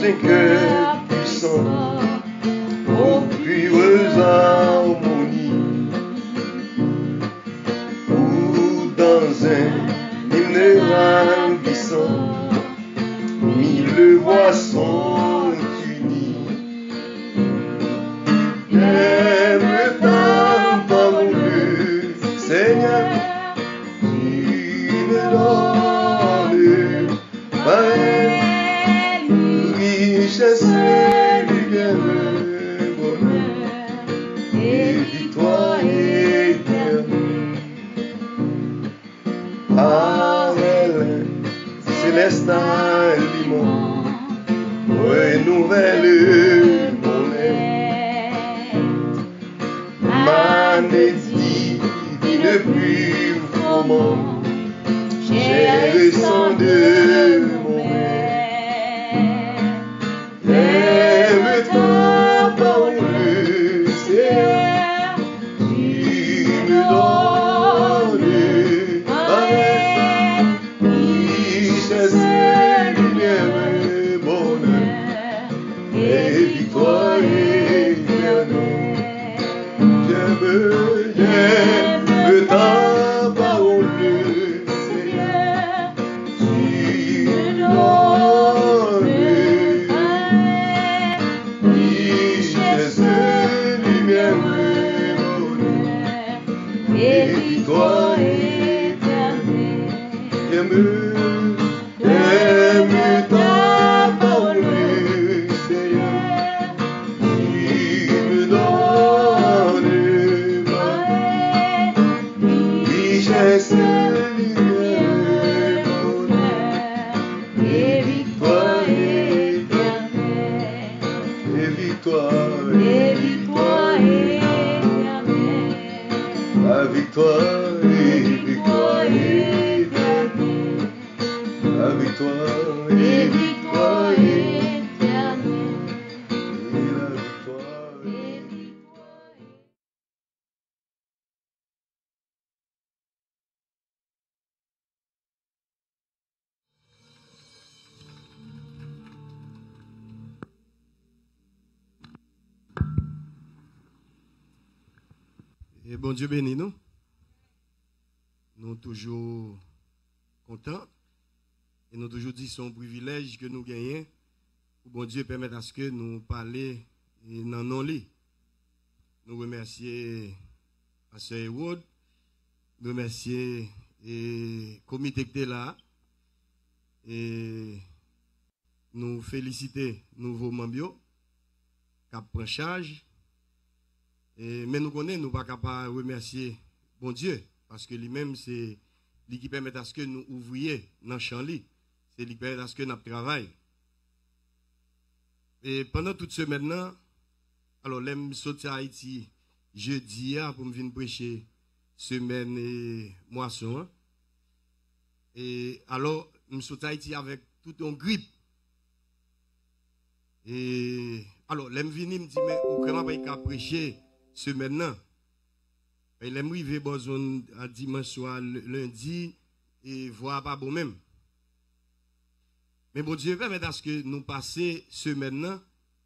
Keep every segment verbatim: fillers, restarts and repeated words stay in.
un cœur puissant, aux pures harmonies, ou dans un hymne ravissant, mille voix sont unies. Aime ta parole, Seigneur, tu me donnes paix, richesse, lumière, bonheur et victoire éternelle. Par elle, céleste aliment, renouvelle mon être. Manédie, divine plus froment, j'ai sang de mon être. Aime ta parole, Seigneur, tu me donnes paix, richesse, lumière, bonheur et victoire éternelle. J'aime, j'aime ta parole, Seigneur, tu me donnes paix, richesse, lumière, bonheur et victoire éternelle. J'aime, j'aime ta parole, Seigneur, tu me donnes paix, richesse, lumière, bonheur et victoire éternelle. Et victoire, et victoire éternelle. La victoire, et victoire éternelle. La victoire, et victoire éternelle. Et la victoire, et victoire éternelle. Et bon Dieu béni nous. Nous toujours contents. Et nous toujours dit son privilège que nous gagnons. Pour bon Dieu permettre à ce que nous parlions dans nos lits. Nous remercions Pasteur Ewood. Nous remercions le comité qui est là. Et nous féliciter nouveaux membres qui prennent charge. Et, mais nous connaissons, nous ne sommes pas capables de remercier bon Dieu, parce que lui-même, c'est lui qui permet à ce que nous ouvrions dans le champ, c'est lui qui permet à ce que nous travaillions. Et pendant toute semaine, alors, l'aime sortir à Haïti jeudi pour me venir prêcher semaine et moisson. Et alors, je suis à Haïti avec toute une grippe. Et alors, l'aime venir me dit, mais comment pas prêcher ce maintenant, il aime arriver besoin à dimanche soir, lundi, et voir pas bon même. Mais bon Dieu permet à ce que nous passions ce maintenant,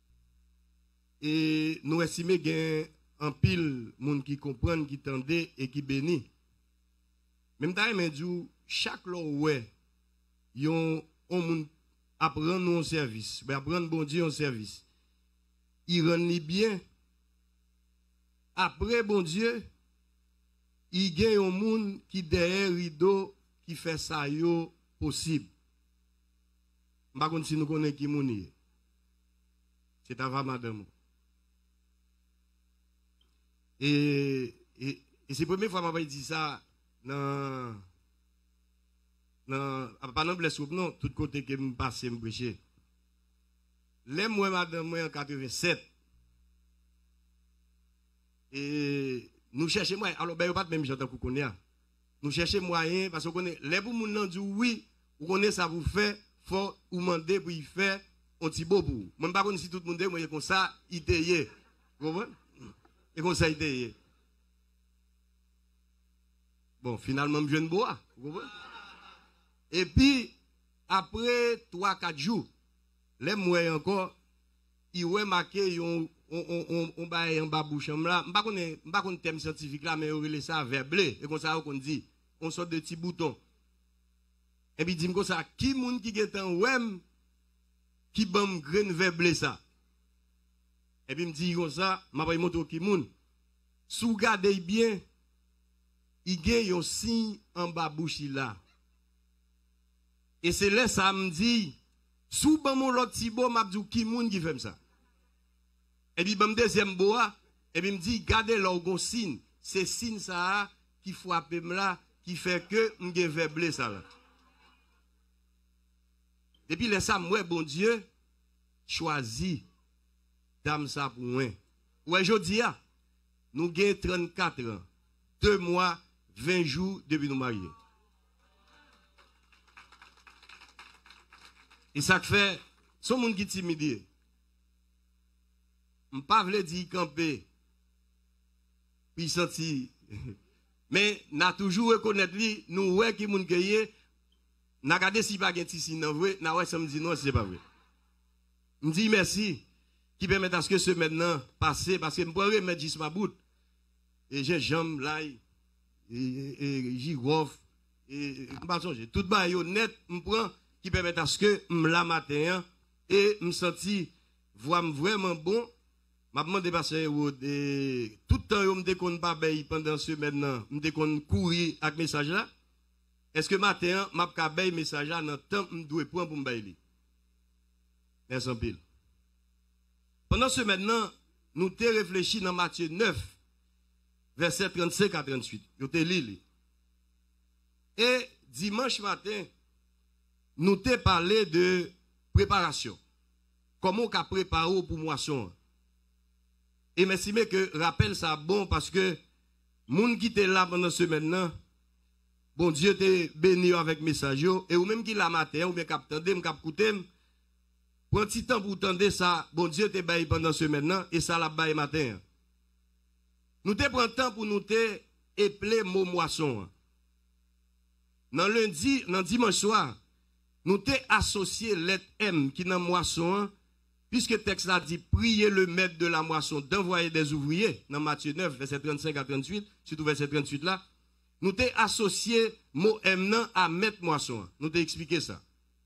et nous estimons qu'il y a un pile monde qui comprend, qui tendait et qui bénit. Même temps, mais du chaque lot ouais, yon on monde apprend nous un service, ben apprendre bon Dieu un service. Il rend bien. Après, bon Dieu, il y a un monde qui derrière rideau qui fait ça yo possible. Je ne sais pas si nous connaissons qui est. C'est avant madame. Et, et, et c'est la première fois que je dit ça dans, dans, pas dans le soupe, non, tout côté que je passe, je prêche. Les moi, madame, moi en quatre-vingt-sept. Et nous cherchons moyen. Alors, ben, pas même j'entends qu'on connaît. Nous cherchons moyen parce qu'on connaît. Les pour nous dit oui, vous connaissez ça vous fait, faut ou demander pour y faire un petit beau pour. Moi, je ne sais pas si tout le monde dit, moi, comme ça, il est. Vous comprenez? Et comme ça, il est. Bon, finalement, je viens de boire. Vous comprenez? Et puis, après trois quatre jours, les moyens encore, il ouais marqué on on on on bail en bas bouche là, pas connait pas connait terme scientifique là mais on relève ça verblé et comme ça qu'on dit, on sort de petits boutons. Et puis dit comme ça, qui moun qui est en wem qui bam grain verblé ça. Et puis me dit comme ça, m'a pas montre qui moun. Sous regardez bien, il y a un signe en bas bouche là. Et c'est là ça me dit, sous ban mon l'autre tibo m'a dit qui moun qui fait ça. Et puis bam deuxième bois, et puis me dit gardez l'orgon signe, c'est signe ça qui frappe là qui fait que m'gen verblé ça là. Depuis les ça moi bon Dieu choisi dame ça pour moi. Ouais jodi a nous gagne trente-quatre ans, deux mois, vingt jours depuis nous marier. Et ça fait son monde qui timide. On pas veut dire camper puis senti mais n'a toujours reconnaître lui nous ouais qui moun gagné n'a regardé si pas gagne ici non vrai n'a ouais ça me dit non c'est pas vrai. Me dit merci qui permet à ce que ce maintenant passer parce que me pourrais remettre juste ma bout et j'ai jambe là et et girof et pas songer tout bas yo net me prend qui permet à ce que me la matin et me senti voix vraiment bon m'a demandé passer de tout le temps yo me déconne pas bay pendant ce maintenant me déconne courir avec message là est-ce que matin m'a ka bay message là dans temps me doit prendre pour me bay li merci en pile. Pendant ce maintenant, nous t'ai réfléchi dans Matthieu neuf, verset trente-cinq à trente-huit. Nous t'ai lu. Et dimanche matin, nous t'ai parlé de préparation. Comment on a préparé pour moisson. Et merci que rappel ça bon parce que moun qui était là pendant ce maintenant, bon Dieu t'ai béni avec message et ou même qui la matin ou bien cap tande, cap écouter. Prends petit temps pour tendre ça, bon Dieu te baille pendant ce maintenant et ça la baille matin. Nous te prend temps pour nous te épeler mot moisson. Dans lundi, dans dimanche soir, nous te associé lettre M qui dans moisson puisque le texte a dit priez le maître de la moisson d'envoyer des ouvriers dans Matthieu neuf verset trente-cinq à trente-huit, surtout verset trente-huit là, nous te associé mot M nan à maître moisson. Nous te expliqué ça.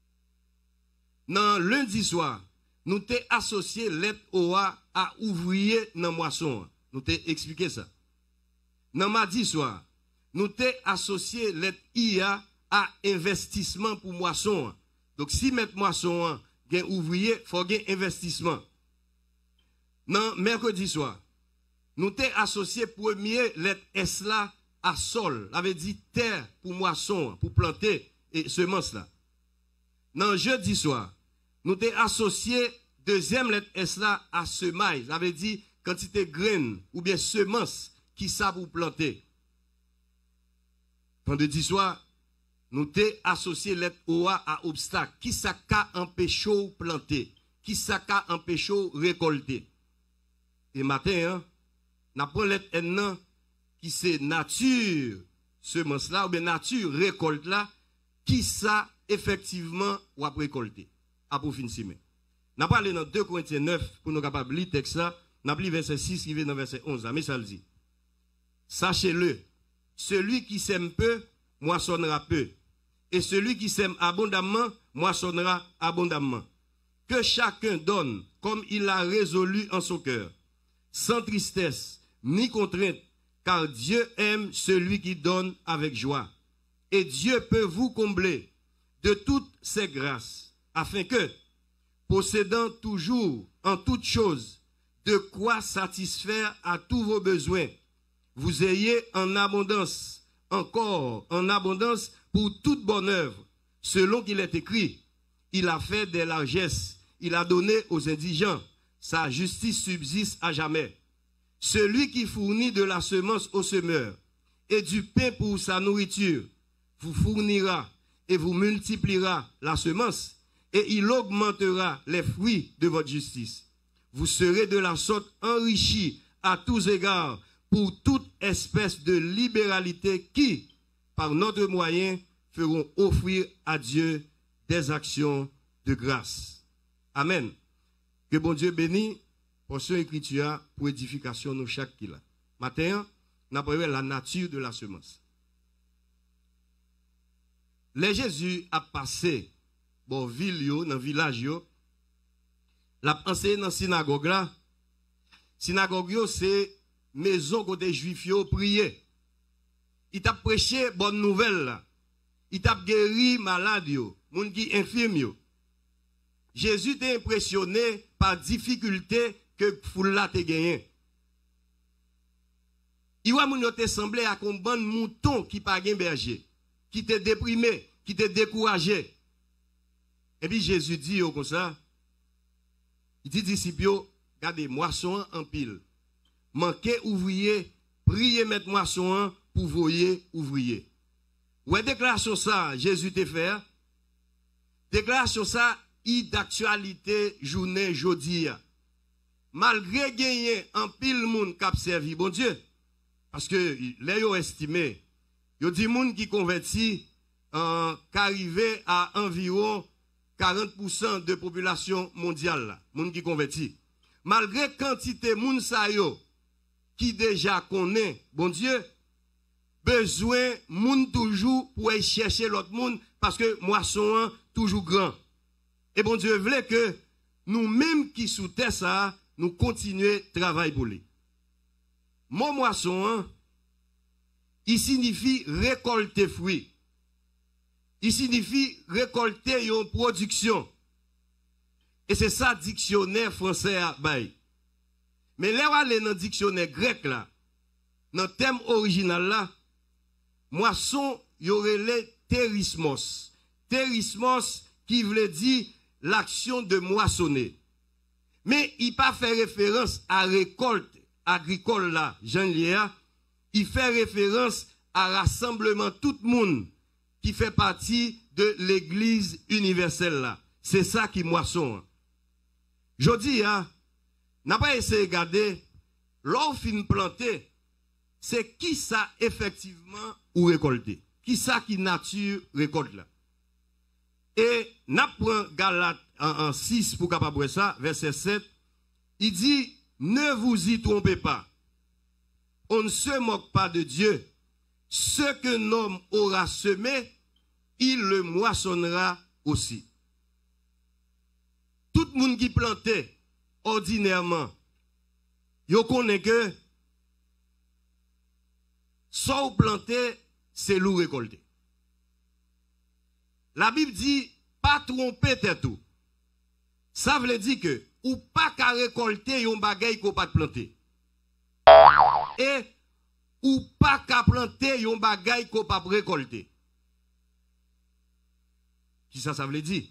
Dans lundi soir, nous t'ai associé lettre O A à ouvrier dans moisson. Nous t'ai expliqué ça. Dans mardi soir, nous t'ai associé lettre I A à investissement pour moisson. Donc si mettre moisson, gain ouvrier, faut gain investissement. Dans mercredi soir, nous t'ai associé premier lettre S là à sol, ça veut dire terre pour moisson, pour planter et semence là. Dans jeudi soir, nous t'ai associé deuxième lettre S là à semaille. Ça veut dire quantité de graines ou bien semences qui savent pour planter. Vendredi soir, nous t'ai associé lettre O A à obstacle. Qui ça qu'a empêché de planter? Qui ça qu'a empêché de récolter? Et matin, hein, nous prenons lettre N qui c'est nature semence là ou bien nature récolte là. Qui ça effectivement ou à récolter à pour fin semaine. N'a parlé dans deux Corinthiens neuf pour nous capable lire texte là, n'a pris verset six qui vient dans verset onze, mais ça le dit. Sachez-le, celui qui sème peu moissonnera peu et celui qui sème abondamment moissonnera abondamment. Que chacun donne comme il a résolu en son cœur, sans tristesse ni contrainte, car Dieu aime celui qui donne avec joie. Et Dieu peut vous combler de toutes ses grâces, afin que, possédant toujours en toutes choses de quoi satisfaire à tous vos besoins, vous ayez en abondance, encore en abondance pour toute bonne œuvre, selon qu'il est écrit, il a fait des largesses, il a donné aux indigents, sa justice subsiste à jamais. Celui qui fournit de la semence au semeur et du pain pour sa nourriture, vous fournira et vous multipliera la semence, et il augmentera les fruits de votre justice. Vous serez de la sorte enrichis à tous égards pour toute espèce de libéralité qui, par notre moyen, feront offrir à Dieu des actions de grâce. Amen. Que bon Dieu bénisse portion écriture pour édification nous chaque qui là. Matin, nous avons la nature de la semence. Les Jésus a passé bon ville yo, dans village yo, l'a enseigné dans synagogue là. Synagogue yo c'est maison côté juif yo prier. Il t'a prêché bonne nouvelle là. Il t'a guéri malade yo, moun qui infirme yo. Jésus t'est impressionné par difficulté que foule là te gagné. Il va moun yo te semblé à un bon mouton qui pas gen berger, qui te déprimé, qui te découragé. Et puis Jésus dit yo comme ça. Il dit disciples, regardez moisson en pile. Manquez ouvrier, priez mettre moisson pour voyer ouvrier. Ouais, déclaration ça, Jésus te fait. Déclaration ça, i d'actualité journée jodi. Malgré gagner en pile moun k'ap servi bon Dieu. Parce que les yo estimé, yo dit moun qui converti en qu'arrivé à environ quarante pour cent de population mondiale là, moun qui converti. Malgré quantité moun sa yo qui déjà connaît bon Dieu, besoin moun toujours pour aller chercher l'autre monde parce que moisson toujours grand. Et bon Dieu voulait que nous mêmes qui sous terre ça, nous continuer travail pour lui. Mon moisson, il signifie récolter fruits. Il signifie récolter une production. Et c'est ça dictionnaire français à bail. Mais là où aller dans le dictionnaire grec là, dans le thème original là, moisson, il y aurait le terismos. Terismos qui veut dire l'action de moissonner. Mais il pas fait référence à récolte agricole là, Jean Léa, il fait référence à rassemblement tout le monde qui fait partie de l'église universelle là. C'est ça qui moisson. Je dis, hein, n'a pas essayé de regarder, l'on fin planter, c'est qui ça effectivement ou récolter. Qui ça qui nature récolte là. Et n'a pris Galate en, en six pour capable ça, verset sept, il dit, ne vous y trompez pas. On ne se moque pas de Dieu. Ce que l'homme aura semé, il le moissonnera aussi. Tout le monde qui plantait ordinairement, il connaît que sans planter, c'est l'eau récolté. La Bible dit, pas tromper tête tout. Ça veut dire que, ou pas qu'à récolter yon bagay qu'on pas planter. Et, ou pas qu'à planter yon bagay qu'on pas récolter. Qui ça, ça veut dire?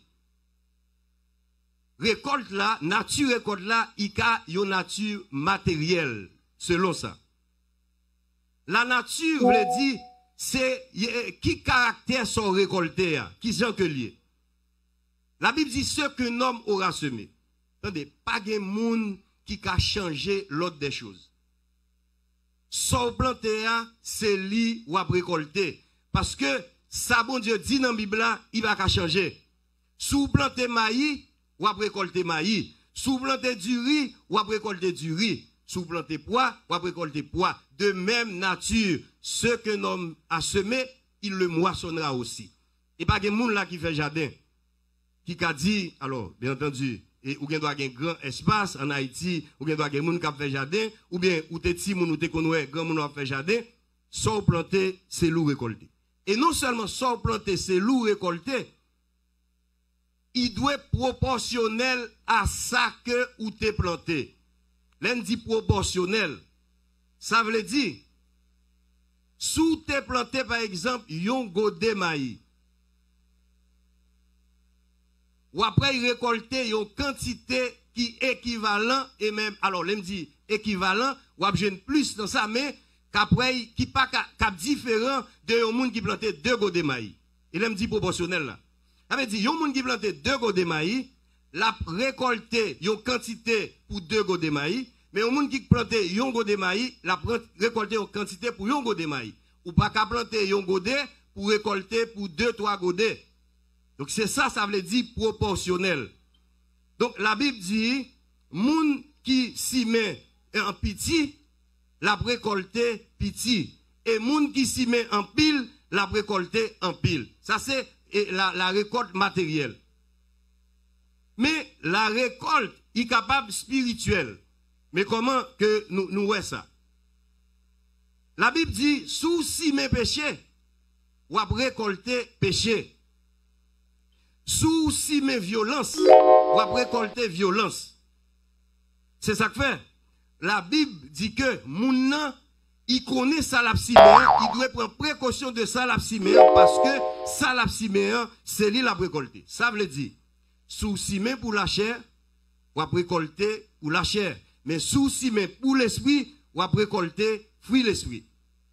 Récolte là, nature récolte là, il y a une nature matérielle, selon ça. La nature veut dire, c'est qui caractère sont récoltés, qui sont que liés. La Bible dit ce que l'homme aura semé. Attendez, pas de monde qui a changé l'autre des choses. Son planté, c'est lui ou à récolter. Parce que ça, bon Dieu dit dans la Bible, il va changer. Sous planté maïs, ou à récolter maïs. Sous planté du riz, ou à récolter du riz. Sous planté pois, ou à récolter pois. De même nature, ce que l'homme a semé, il le moissonnera aussi. Et pas de monde là qui fait jardin, qui a dit, alors, bien entendu, et ou bien doit avoir un grand espace en Haïti, ou bien doit avoir un monde qui fait jardin, ou bien ou t'es petit moun ou t'es connaît grand monde qui fait jardin, sans planter, c'est loup récolté. Et non seulement sans planter, c'est loup récolté, il doit être proportionnel à ça que ou t'es planté. L'un dit proportionnel. Ça veut dire, sous t'es planté par exemple, yon godé maïs. Ou après il récolter une quantité qui est équivalent et même alors l'aime dit équivalent ou abjeune plus dans ça mais qu'après qui pas cap différent de un monde qui plantait deux godé maïs. Il aime dit proportionnel là. Ça veut dire un monde qui plantait deux godé maïs, l'a récolté une quantité pour deux godé maïs, mais un monde qui plantait un godé maïs, l'a récolté une quantité pour un godé maïs. Ou pas qu'à planter un godé pour récolter pour deux trois godés. Donc c'est ça, ça veut dire proportionnel. Donc la Bible dit, moun qui s'y met en piti, la récolté piti. Et moun qui s'y met en pile, la récolté en pile. Ça c'est la, la récolte matérielle. Mais la récolte est capable spirituelle. Mais comment que nous nous voyons ça? La Bible dit, sous si mes péchés, ou à récolter péché. Sous si mes violences, ou à récolter violence. C'est ça que fait. La Bible dit que moun nan, il connaît ça la siméen, il doit prendre précaution de ça la siméen parce que ça la siméen, c'est lui la récolter. Ça veut dire, sous si mes pour la chair, ou à récolter pour la chair. Mais sous si mes pour l'esprit, ou à récolter fruit l'esprit.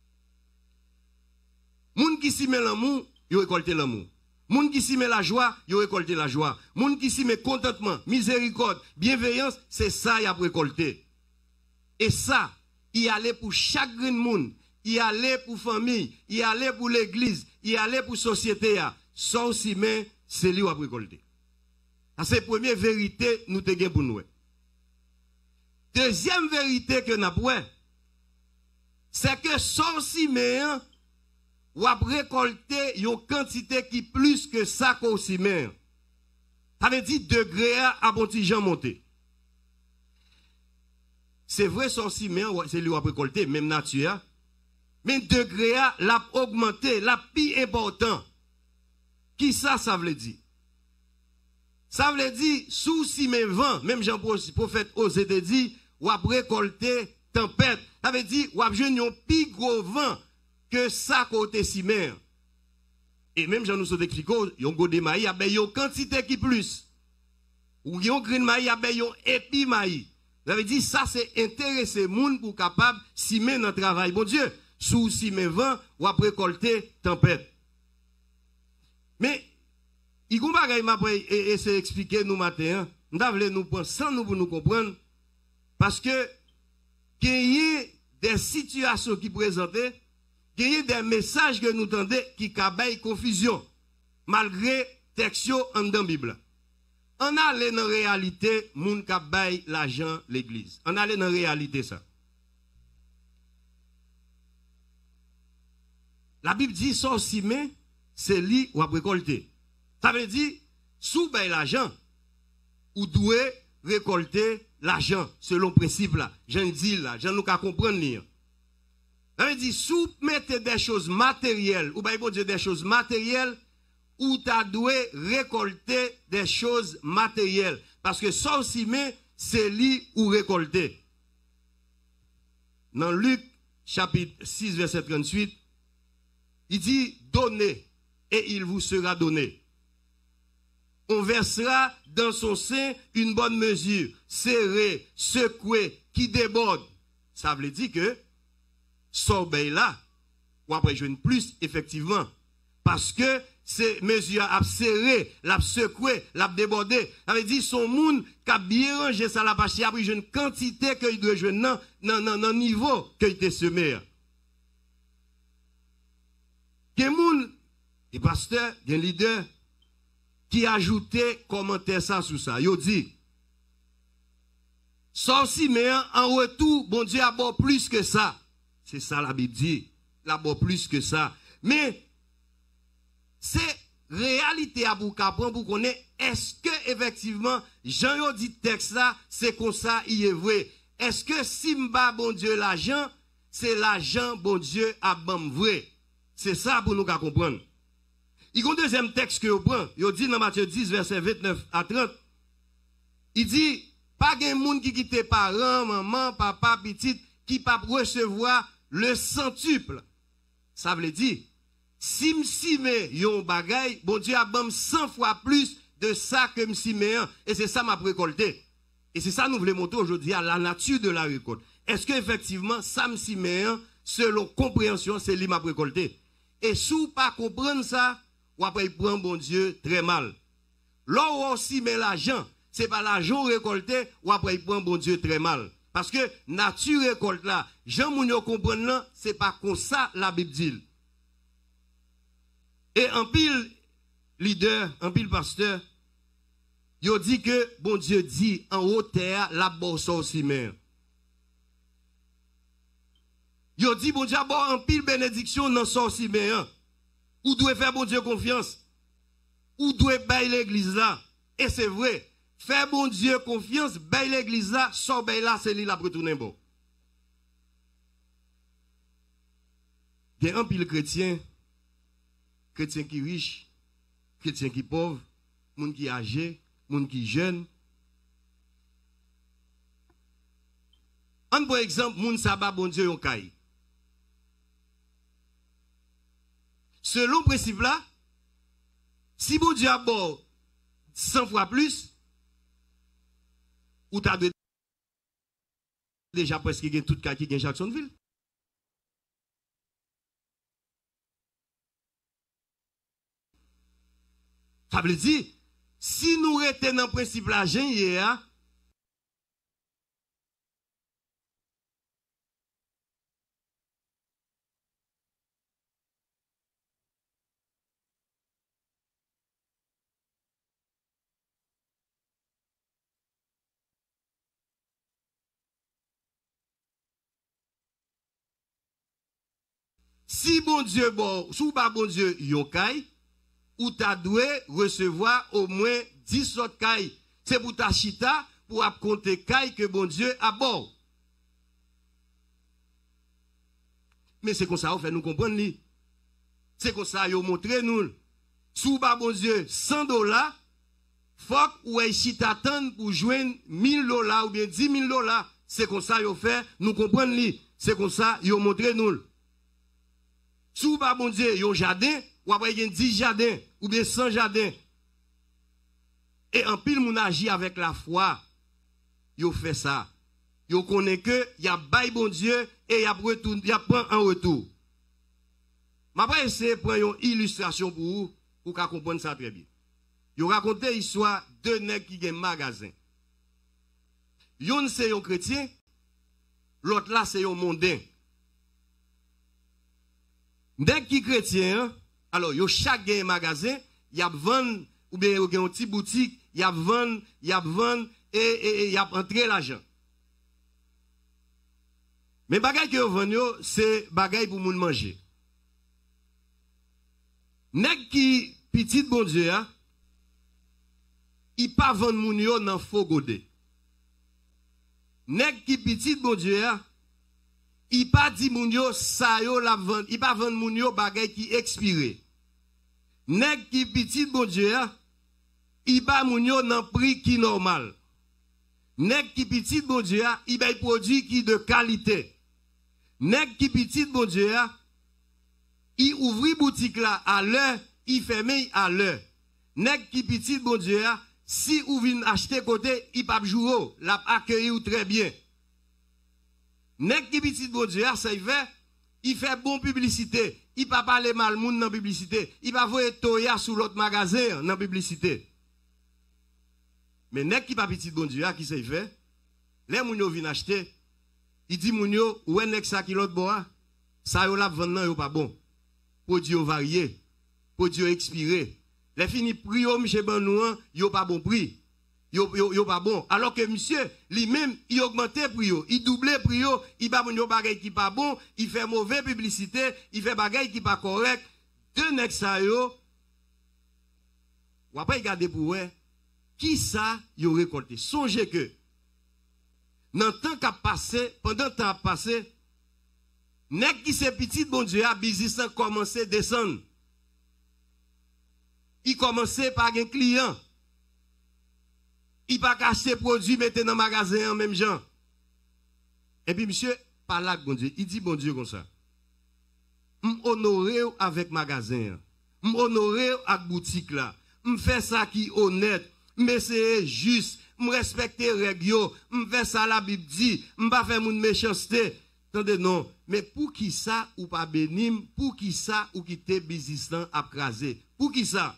Moun qui s'y met l'amour, il récolte l'amour. Moun qui s'y met la joie, il récolte la joie. Moun qui s'y met contentement, miséricorde, bienveillance, c'est ça il a récolté. Et ça, il allait pour chaque monde, il allait pour famille, il allait pour l'église, il allait pour société. Ça aussi, mais c'est lui qui a récolté. C'est la première vérité nous te gagnons pour nous. Deuxième vérité que nous avons, c'est que ça aussi, mais ou a récolté une quantité qui plus que ça qu'on s'y met. Ça veut dire degré à bon petit Jean monté. C'est vrai, son ciment, c'est lui qui a récolté, même nature. Mais degré à l'a augmenté, la plus important. Qui ça, ça veut dire? Ça veut dire, sous ciment vent, même Jean-Prophète Osée te dit, ou a récolté tempête. Ça veut dire, ou a joué un plus gros vent que ça côté ciment. Et même Jean nous explique, yon go de maïs, il y a une quantité qui plus. Ou yon green maïs, il y a une épi maïs. Ça veut dire, ça c'est intéresser moun pour capable ciment dans le travail. Bon Dieu, sous ciment vent, ou a récolté tempête. Mais, il y a un bagay m'a essayer d'expliquer nous matin, nous devons nous prendre sans nous pour nous comprendre, parce que, il y a des situations qui présentent, il y a des messages que nous entendons qui cabaye confusion, malgré texte en dans la Bible. On allait dans la réalité, moun cabaye l'argent l'église. On allait dans la réalité ça. La Bible dit, ça aussi, mais c'est lui ou à récolter. Ça veut dire, sous bay l'argent, ou doit récolter l'argent, selon le principe là. J'en dis là, j'en nous qu'à comprendre lire. Ça veut dire, sous mettez des choses matérielles, ou bien bon Dieu des choses matérielles, ou tu dois récolter des choses matérielles. Parce que ça aussi, mais c'est lui ou récolter. Dans Luc, chapitre six, verset trente-huit, il dit, donnez, et il vous sera donné. On versera dans son sein une bonne mesure, serrée, secouée, qui déborde. Ça veut dire que, sorbeille là, ou après je plus, effectivement. Parce que ces mesures a serré, l'a secoué, l'a débordé. Ça veut dire son monde qui a bien rangé ça la pâche, a pris une quantité qu'il doit jouer dans le niveau qu'il était semé. Il y a des gens, des pasteurs, des leaders, qui ajoutent commentaire ça sur ça. Ils disent, ça aussi, mais en retour, bon Dieu a bon plus que ça. C'est ça la Bible dit. Il a bon plus que ça. Mais, c'est réalité à vous comprendre pour connaître, est-ce que effectivement, Jean dit texte là, c'est comme ça, il est vrai. Est-ce que si m'ba bon Dieu l'argent, c'est l'argent bon Dieu a bon vrai. C'est ça pour nous comprendre. Il y a un deuxième texte que vous prenez. Il dit dans Matthieu dix, verset vingt-neuf à trente. Il dit, pas de monde qui quitte parents, maman, papa, petite, qui pas recevoir le centuple. Ça veut dire, si m'sime yon bagay, bon Dieu a bam cent fois plus de ça que m'sime. Et c'est ça m'a récolté. Et c'est ça nous voulons montrer aujourd'hui à la nature de la récolte. Est-ce que effectivement, ça m'sime, selon compréhension, c'est lui m'a récolté. Et si vous pas comprendre ça, ou après il prend bon Dieu très mal. Là où on s'y met l'argent, c'est pas l'argent récolté, ou après il prend bon Dieu très mal. Parce que nature récolte là, Jean Mounio comprendre là, c'est pas comme ça la Bible dit. Et en pile leader, en pile pasteur, Yo dit que bon Dieu dit en haut terre la bosse aussi mais. Yo dit bon Dieu a bon en pile bénédiction dans sorci mais. Ou doit faire bon Dieu confiance. Ou doit bailler l'église là. Et c'est vrai. Faire bon Dieu confiance, bailler l'église là, sort bailler là, c'est lui la retourner bon. Il y a un pile chrétien, chrétien qui riche, chrétien qui pauvre, monde qui âgé, monde qui jeune. Un bon exemple, monde sabbat bon Dieu yon kay. Selon le principe là, si bon Dieu a bon cent fois plus, ou t'as déjà presque gen tout cas qui gen Jacksonville. Ça veut dire, si nous restons dans le principe là, j'ai si bon Dieu bon, sous pas bon Dieu yon kay, ou ta doué recevoir au moins dix autres kay. C'est pour ta chita pour compter kay que bon Dieu a bon. Mais c'est comme ça on fait nous comprendre li. C'est comme ça yo montre nous. Sous pas bon Dieu cent dollars, faut ou ay chita attendre pour joindre mille dollars ou bien dix mille dollars. C'est comme ça yo fait nous comprendre li. C'est comme ça yo montre nous. Sous pas bon Dieu yon jardin ou après il y a dix jardins ou bien cent jardins. Et en pile moun agit avec la foi. Yo fait ça. Yo connaît que y a bail bon Dieu et y a retourne y a prend en retour. M'a pas essayer prendre une illustration pour vous pour qu'à comprendre ça très bien. Yo raconter histoire de nèg qui gen magasin. Yon c'est un chrétien, l'autre là c'est un mondain. Nèg qui chrétien, alors yo chaque gen magasin, y a vendre ou bien yo gen un petit boutique, y a vendre, y a vendre et et y a entrer l'argent. Mais bagay que yo vend yo, c'est bagay pour moun manger. Nèg qui petit bon Dieu a, il pas vendre moun yo nan faux godé. Nèg qui petit bon Dieu a, il pas dit moun yo sa yo la vendre, il pas vendre moun yo bagay qui expiré. Nèg qui petit bon Dieu a, il ba moun yo nan prix qui normal. Nèg qui petit bon Dieu a, il bay produit qui de qualité. Nèg qui petit bon Dieu a, il ouvri boutique là à l'heure, il ferme à l'heure. Nèg qui petit bon Dieu a, si ou vin acheter côté, il pas jouer, l'a accueilli ou très bien. Nèg qui petit bon Dieu a, ça il fait, il fait bon publicité, il pas parler mal moun dans publicité, il pas voyer toya sous l'autre magasin dans publicité. Mais nèg qui pas petit bon Dieu a, qui ça il fait? Les moun yo vin acheter, il dit moun yo, ou nèg ça qui l'autre bois, ça yo la vendre nan yo pas bon. Produit varié, produit expiré. Les fini prix yo monsieur Banouan, yo pas bon prix. Yo yo yo pas bon. Alors que monsieur, lui-même, il augmentait prix yo, il doublait prix yo, il pas bon yo bagay qui pas bon, il fait mauvaise publicité, il fait bagay qui pas correct. Deux nèg ça yo. Ou après regarder pour ouais, qui ça yo récolté. Songez que dans le temps qu'a passé, pendant le temps passé, nèg qui c'est petit bon Dieu a business a commencé à descendre. Il commençait par un client. Il pas acheter produit mettre dans le magasin en même genre. Et puis monsieur par là bon Dieu, il dit bon Dieu comme ça. M'honorer avec magasin. M'honorer avec boutique là. M'fait ça qui honnête, mais c'est juste, m'respecter règle yo, m'fait ça la Bible dit, m'pas faire moun méchanceté. Attendez non, mais pour qui ça ou pas bénim, pour qui ça ou qui te business à craser. Pour qui ça?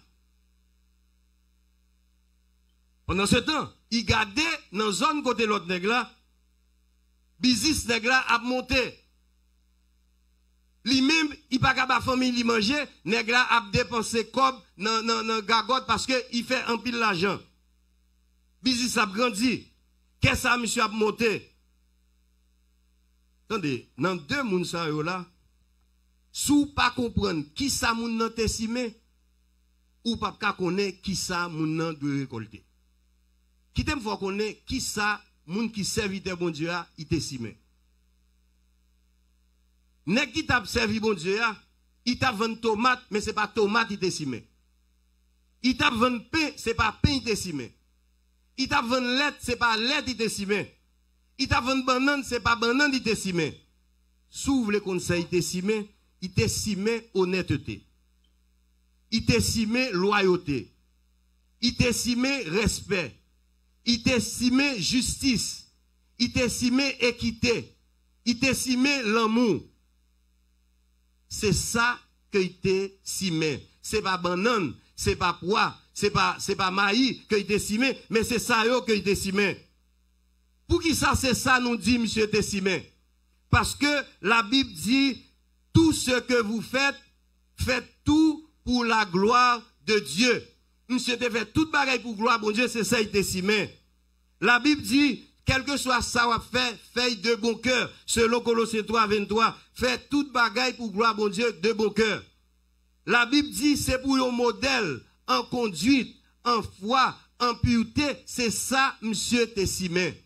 Pendant ce temps, il gardait dans la zone côté l'autre nèg là, business nèg là a monté. Lui-même, il pas capable famille li manger, nèg là a dépensé comme dans dans dans gagote parce que il fait un pile l'argent. business a grandi. Qu'est-ce que monsieur a monté? Attendez, dans deux moun sa yo là, sou pas comprendre qui ça moun nan t'estimé, ou pas ka connaître qui ça moun nan doit récolter. Qui t'aime faut connaître qui ça moun qui serviteur bon Dieu a, il t'estimé. Nèg qui t'a servi bon Dieu a, il t'a vendu tomate, mais c'est pas tomate il t'estimé. Il t'a vendu pain, c'est pas pain il t'estimé. Il t'a vendu lait, c'est pas lait il t'estimé. Il t'a vendu banane, c'est pas banane il t'estimé. S'ouvre le conseil il t'estimé, il t'estimé honnêteté. Il t'estimé loyauté. Il t'estimé respect. Il t'estimé justice. Il t'estimé équité. Il t'estimé l'amour. C'est ça que il t'estimé. C'est pas banane, c'est pas pois, c'est pas c'est pas maïs que il t'estimé, mais c'est ça yo que il t'estimé. Pour qui ça c'est ça nous dit monsieur t'estimé? Parce que la Bible dit tout ce que vous faites, faites tout pour la gloire de Dieu. Monsieur te fait toute bagaille pour gloire bon Dieu, c'est ça il t'estimé. La Bible dit quel que soit ça ou fait, fait de bon cœur. Selon Colossiens trois, vingt-trois, fait toute bagaille pour gloire bon Dieu de bon cœur. La Bible dit c'est pour un modèle en conduite, en foi, en pureté. C'est ça, monsieur t'estimé.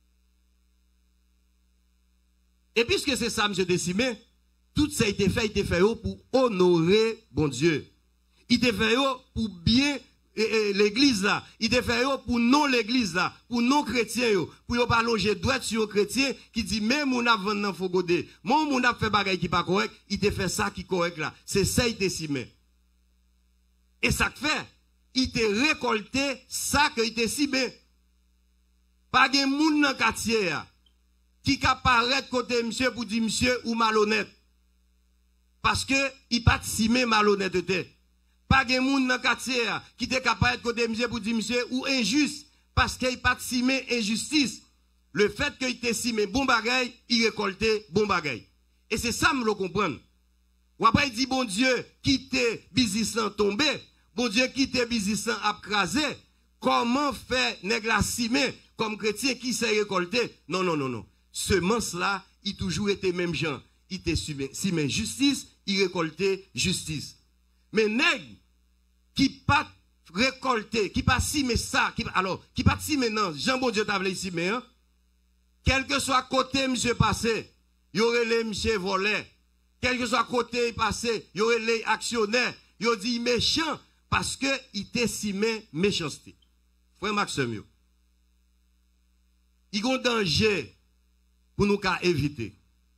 Et puisque c'est ça, monsieur t'estimé, tout ça a été fait, il était fait pour honorer bon Dieu. Il était fait pour bien l'église là. Il était fait pour non l'église là, pour non chrétiens pour ne pas loger droit sur chrétien qui dit même on a vendu dans fogodé, même on a fait bagaille qui pas correct, il était fait ça qui correct là. C'est ça il t'estimé. Et ça fait, il te récolté ça que il t'estimé. Pas de moun dans quartier qui ka paraître côté monsieur pour dire monsieur ou malhonnête. Parce que il pas estimé malhonnêteté. Pas de moun dans quartier qui te capable de côté monsieur pour dire monsieur ou injuste parce qu'il pas estimé injustice. Le fait qu'il t'estime bon bagay, il récolté bon bagay. Et c'est ça me le comprendre. Ou après il dit bon Dieu quitte business tomber, bon Dieu quitte business abcrasé. Comment faire nèg la cimé comme chrétien qui s'est récolté? Non non non non. Semence là, il toujours été même gens. Il te cimé justice, il récolté justice. Mais nèg qui pas récolté, qui pas cimé ça, qui alors qui pas cimé non, Jean bon Dieu t'a vle cimé hein. Quel que soit côté monsieur passé, y aurait les monsieur volé. Quel que soit côté passé, y aurait les actionnaires, yo dit méchant parce que il t'estimé méchanceté. Frère Maxime yo. Il y a un danger pour nous qu'à éviter.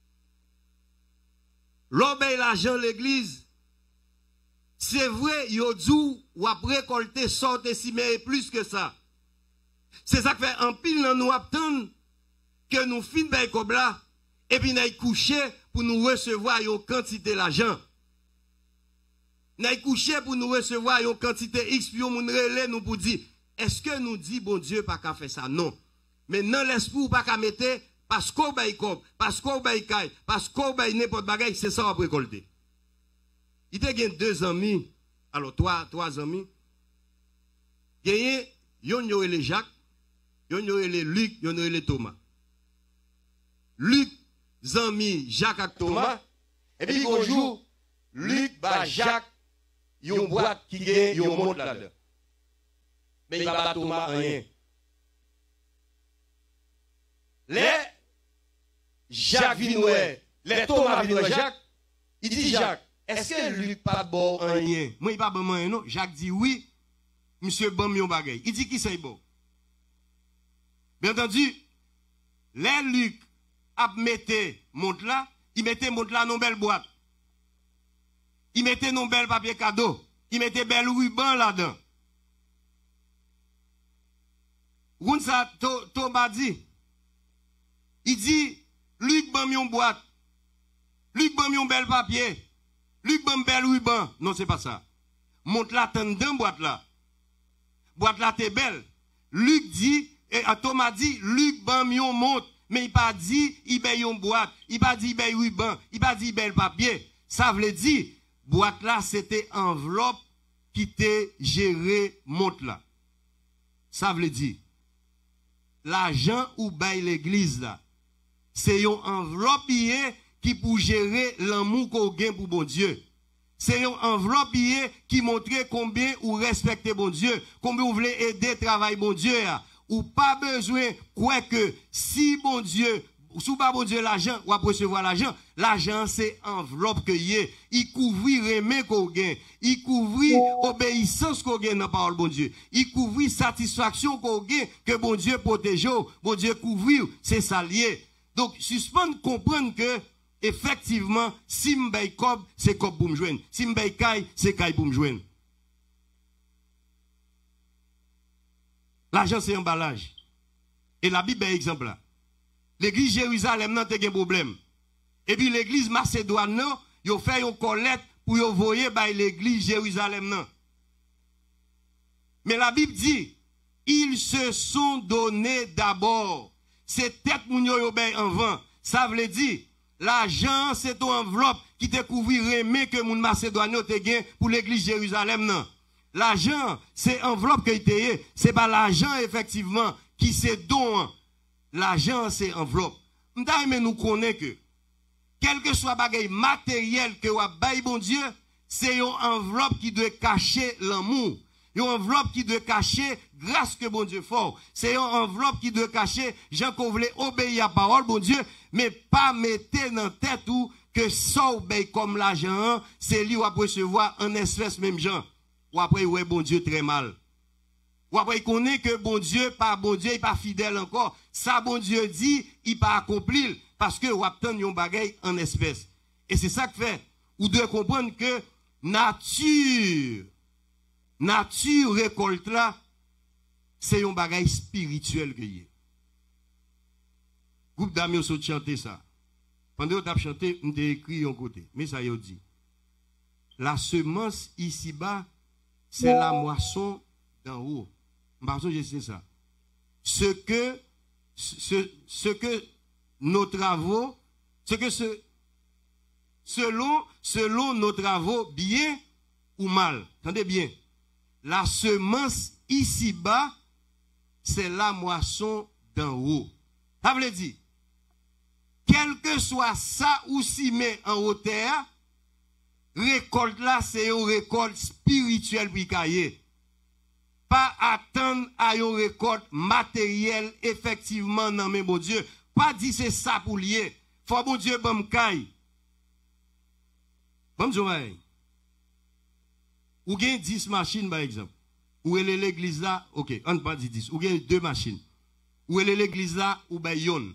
L'obéi l'argent l'église, c'est vrai, yo dit ou a récolté sorte estimé plus que ça. C'est ça que fait en pile dans nous attendre que nous fin bay comme là et puis nous coucher pour nous recevoir une quantité d'argent. Nous coucher pour nous recevoir une quantité X puis on relè nous pour dire est-ce que nous dit bon Dieu pas qu'à faire ça non. Mais non l'esprit pas qu'à mettre parce qu'on bay comme parce qu'on bay caille parce qu'on bay n'importe bagaille c'est ça on va récolter. Il y a deux amis alors trois trois amis. Il y a yon yo les Jacques, yon yo les Luc, yon yo les Thomas. Luc zami Jacques ak Thomas et puis un jour Luc ba Jacques yon boîte qui gagne yon monte là-dedans. Mais il va pas Thomas rien. Les Jacques vinoué, les Thomas vinoué Jacques, il dit Jacques, est-ce que Luc pas bon rien? Moi il pas bon rien non, Jacques dit oui. Monsieur bon yon bagay. Il dit qui c'est bon. Bien entendu, les Luc a metté monte là, il mettait monte là dans belle boîte. Il mettait non bel papier cadeau, il mettait bel ruban là-dedans. Roun ça Thomas dit. Il dit Luc ban yon boîte. Luc ban yon bel papier. Luc ban bel ruban. Non, c'est pas ça. Monte là tan dans boîte là. Boîte là t'es belle. Luc dit et Thomas dit Luc ban yon monte, mais il pas dit il bay yon boîte, il pas dit il bay ruban, il pas dit bel papier. Ça veut dire boîte là c'était enveloppe qui te géré monte là. Ça veut dire l'argent ou bail l'église là. C'est une enveloppe qui pour gérer l'amour qu'on gagne pour bon Dieu. C'est une enveloppe qui montre combien vous respectez bon Dieu, combien vous voulez aider travail bon Dieu. Ou pas besoin quoi que si bon Dieu, sous pas bon Dieu l'argent, ou à recevoir l'argent, l'argent c'est enveloppe que y est. Il couvre remède qu'on gagne, il couvre obéissance qu'on gagne dans la parole bon Dieu, il couvre satisfaction qu'on gagne que bon Dieu protège, bon Dieu couvre, c'est ça lié. Donc, suspendre comprendre que, effectivement, si m'bay cob, c'est cob pour me joindre. Si m'bay caille, c'est caille pour me joindre. L'argent, c'est emballage. Et la Bible est exemple là. L'église Jérusalem n'a pas de problème. Et puis l'église Macédoine, non, ils ont fait une collecte pour y envoyer par l'église Jérusalem. Non. Mais la Bible dit, ils se sont donnés d'abord. C'est tête moun yo obey en vent. Ça veut dire, l'argent, c'est ton enveloppe qui te couvrirait mais que moun Macédoine te gagne pour l'église Jérusalem, non. L'argent, c'est enveloppe que te c'est pas l'argent, effectivement, qui c'est don. L'argent, c'est enveloppe. M'ta mais nous connaît que, quel que soit bagay matériel que wa bay bon Dieu, c'est une enveloppe qui doit cacher l'amour. Une enveloppe qui doit cacher grâce que bon Dieu fort. C'est une enveloppe qui doit cacher gens qu'on voulait obéir à la parole, bon Dieu, mais pas mettre dans la tête ou que ça obéit comme l'argent, c'est lui ou après recevoir en espèce même gens. Ou après, ouais, bon Dieu très mal. Ou après, il connaît que bon Dieu, pas bon Dieu, il pas fidèle encore. Ça, bon Dieu dit, il pas accompli parce que ou obtient yon bagay en espèce. Et c'est ça que fait. Ou devez comprendre que nature, nature récolte là, c'est un bagage spirituel que y est. Groupe d'amis ont chanté ça. Pendant que tu as chanté, on t'a écrit un côté. Mais ça y est dit. La semence ici-bas, c'est la moisson d'en haut. Parce que je sais ça. Ce que, ce, ce que nos travaux, ce que ce, selon, selon nos travaux, bien ou mal. Attendez bien. La semence ici-bas, c'est la moisson d'en haut. Ça veut dire, quel que soit ça ou si met en haute terre, récolte là, c'est une récolte spirituelle pour cailler. Pas attendre à une récolte matérielle, effectivement, non, mais bon Dieu. Pas dire c'est ça pour lier. Faut bon Dieu, bon caille. Bon Dieu, ou gagne dix machines, par exemple. Ou elle est l'église là, ok, on ne pas dire dix. Ou gagne deux machines. Ou elle est l'église là, ou ben yon.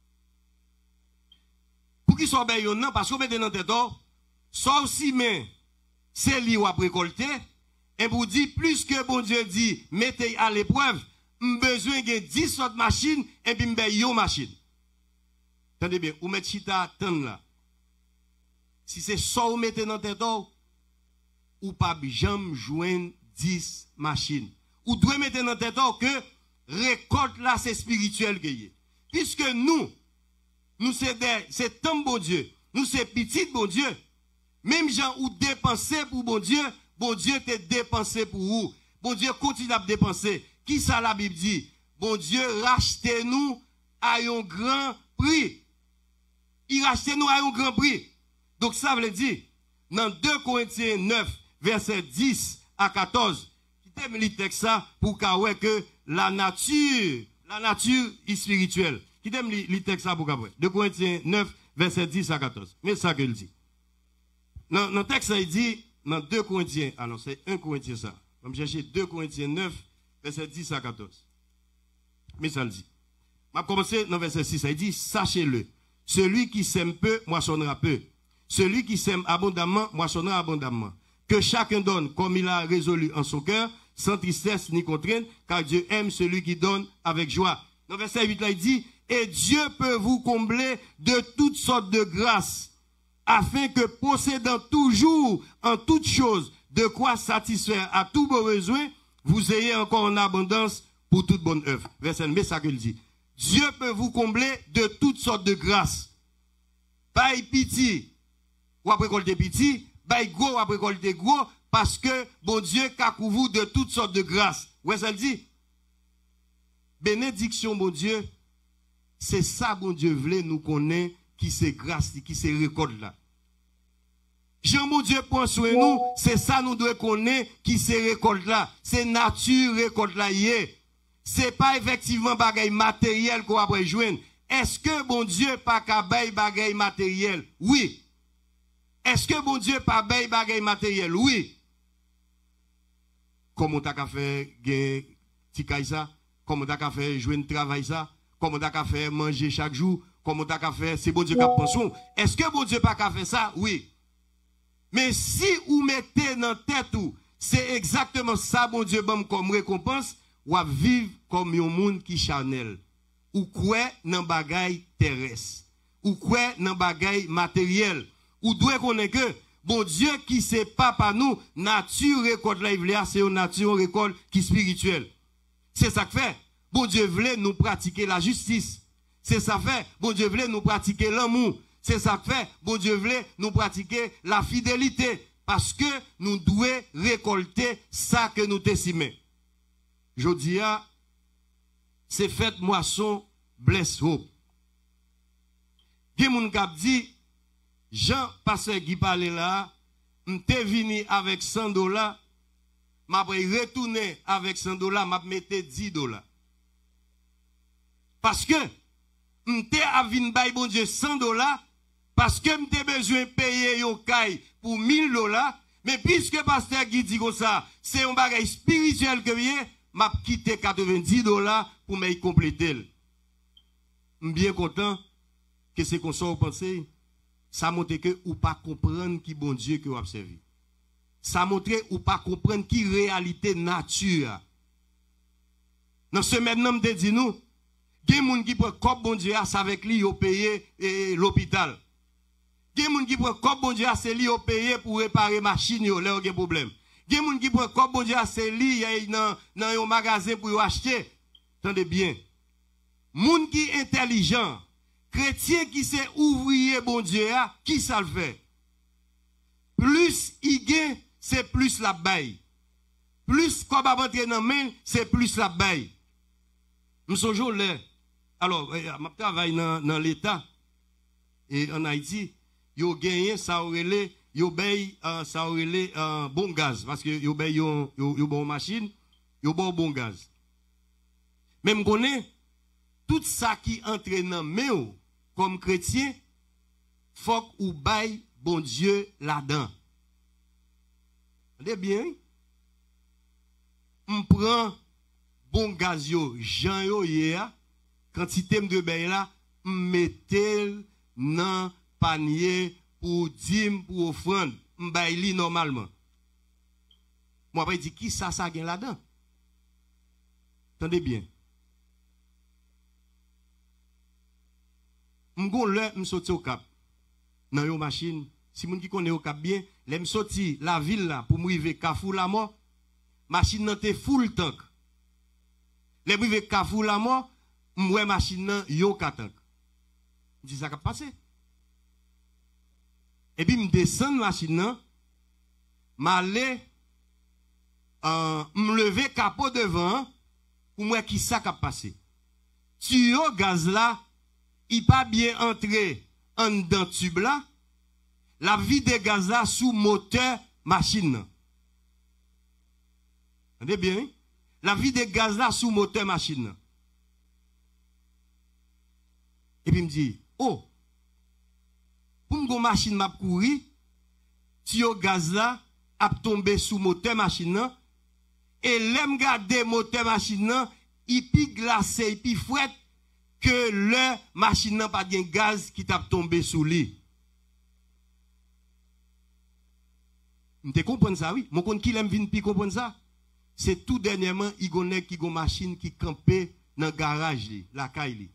Pour qu'ils soient ben yon, non, parce qu'on met dans tête d'or, sauf si mais c'est lui ou à récolter, et vous dit plus que bon Dieu dit, mettez à l'épreuve, besoin de dix autres machines, et puis m'ben yon machine. Attendez bien, ou mettez chita à temps là. Si c'est ça ou mettez dans tête d'or, ou pas jamais joindre dix machines. Ou doit mettre dans tête que récolte là c'est spirituel que y est. Puisque nous nous c'est c'est tant bon Dieu, nous c'est petit bon Dieu. Même gens ou dépenser pour bon Dieu, bon Dieu te dépensé pour vous. Bon Dieu continue à dépenser. Qui ça la Bible dit? Bon Dieu rachetez-nous à un grand prix. Il rachète nous à un grand prix. Donc ça veut dire dans deux Corinthiens neuf verset dix à quatorze, qui t'aime le texte ça pour que la nature, la nature est spirituelle. Qui t'aime le texte ça pour qu'après. deux Corinthiens neuf verset dix à quatorze. Mais ça qu'il dit. Dans le texte ça il dit, dans deux Corinthiens, ah non, c'est un Corinthien ça. On va chercher deux Corinthiens neuf verset dix à quatorze. Mais ça le dit. On va commencer dans verset six, ça il dit, sachez-le, celui qui sème peu, moissonnera peu. Celui qui sème abondamment, moissonnera abondamment. Que chacun donne comme il a résolu en son cœur, sans tristesse ni contrainte, car Dieu aime celui qui donne avec joie. Dans verset huit, là, il dit, et Dieu peut vous combler de toutes sortes de grâces, afin que possédant toujours en toutes choses de quoi satisfaire à tous vos besoins, vous ayez encore en abondance pour toute bonne œuvre. Verset mais ça qu'il dit. Dieu peut vous combler de toutes sortes de grâces. Pas pitié, ou après récolter pitié, bay gros ou après récolter gros, parce que bon Dieu qu'a couvert de toutes sortes de grâces. Ouais, ça le dit. bénédiction, bon Dieu, c'est ça, bon Dieu, voulait nous connaître, qui c'est grâce, qui c'est récolte là. Jean, mon Dieu, prend soin de nous, c'est ça, nous devons connaître, qui c'est récolte là. C'est nature récolte là, c'est pas effectivement bagaille matériel qu'on va joindre. Est-ce que, bon Dieu, pas qu'à bail bagaille matériel? Oui. Est-ce que, bon Dieu, pas bail bagaille matériel? Oui. Comment t'as qu'à faire, gagner, ça? Comment t'as qu'à faire, jouer un travail ça? Comment t'as qu'à faire, manger chaque jour? Comment t'as qu'à faire, c'est bon Dieu qui a pensé. Est-ce que bon Dieu pas qu'à faire ça? Oui. Mais si vous mettez dans tête ou, c'est exactement ça, bon Dieu, bon, comme récompense, ou à vivre comme un monde qui charnel. Ou quoi dans bagaille terrestre. Ou quoi dans bagaille matériel. Ou doit connaître que, bon Dieu qui c'est pas par nous, nature récolte la c'est une nature récolte qui spirituelle. C'est ça que fait. Bon Dieu voulait nous pratiquer la justice. C'est ça fait. Bon Dieu voulait nous pratiquer l'amour. C'est ça que fait. Bon Dieu voulait nous pratiquer la fidélité. Parce que nous devons récolter ça que nous t'estimons. Je dis, c'est fait moisson, bless hope. Qui moun kap dit, Jean, pasteur qui parlait là, m'te venu avec cent dollars, m'a retourné avec cent dollars, m'a mette dix dollars. Parce que, m'te avin bay bon Dieu cent dollars, parce que m'te besoin de payer yon kay pour mille dollars, mais puisque pasteur qui dit comme ça, c'est un bagage spirituel que vient, m'a quitté quatre-vingt-dix dollars pour me compléter. Bien content que c'est qu'on soit pensé. Ça montre que ou pas comprendre qui bon Dieu que vous observez. Ça montre ou pas comprendre qui réalité nature. Dans ce maintenant me dit nous, il y a des gens qui prennent comme bon Dieu c'est avec lui au payer l'hôpital. Il y a des gens qui prennent comme bon Dieu c'est lui au payer pour réparer machine yo là aucun problème. Il y a des gens qui prennent comme bon Dieu c'est lui dans dans un magasin pour acheter. Attendez bien. Moun qui intelligent, chrétien qui c'est ouvrier bon Dieu, qui ça le fait? Plus il gagne, c'est plus la baille. Plus qu'on va rentrer dans main, c'est plus la baille. Nous sommes toujours là. Alors, je travaille dans, dans l'État et en Haïti, yo gagné ça aurait yo bail ça aurait un bon gaz parce que yo bail yo yo bon machine, yo bon bon gaz. Même connaît tout ça qui entraîne dans main comme chrétien, faut ou bail bon Dieu là-dedans. Entendez bien? On prend bon gaz yo, Jean yo hier, quantité de bail là, on mettait dans panier pour dîme pour offrande, on bail li normalement. Moi après dit qui ça ça gagne là-dedans? Entendez bien? M'gon le m'sorti au Cap dans une machine si moun qui connaît au Cap bien les m'sorti la ville là pour m'river Carrefour la mort machine nan te full tank les m'river Carrefour la mort m'wè machine nan yo ka tank dis ça qu'a passé et puis m'descend machine nan m'aller euh m'lever capot devant pour moi qui ça qu'a passé tuyau gaz là il pas bien entré en dedans tube là, la vie de gaz là sous moteur machine. Entendez bien? La vie de gaz là sous moteur machine. Et puis il me dit, oh, pour une machine m'a couru, tuyau gaz là a tombé sous moteur machine et l'aime garder moteur machine, il pi glacé, il pi fouette que le machine n'a pas de gaz qui t'a tombé sous lui. Vous comprenez ça, oui? Mon compte qui l'aime vin pi comprendre ça? C'est tout dernièrement, il y a qui machine qui campait dans le garage, la caille.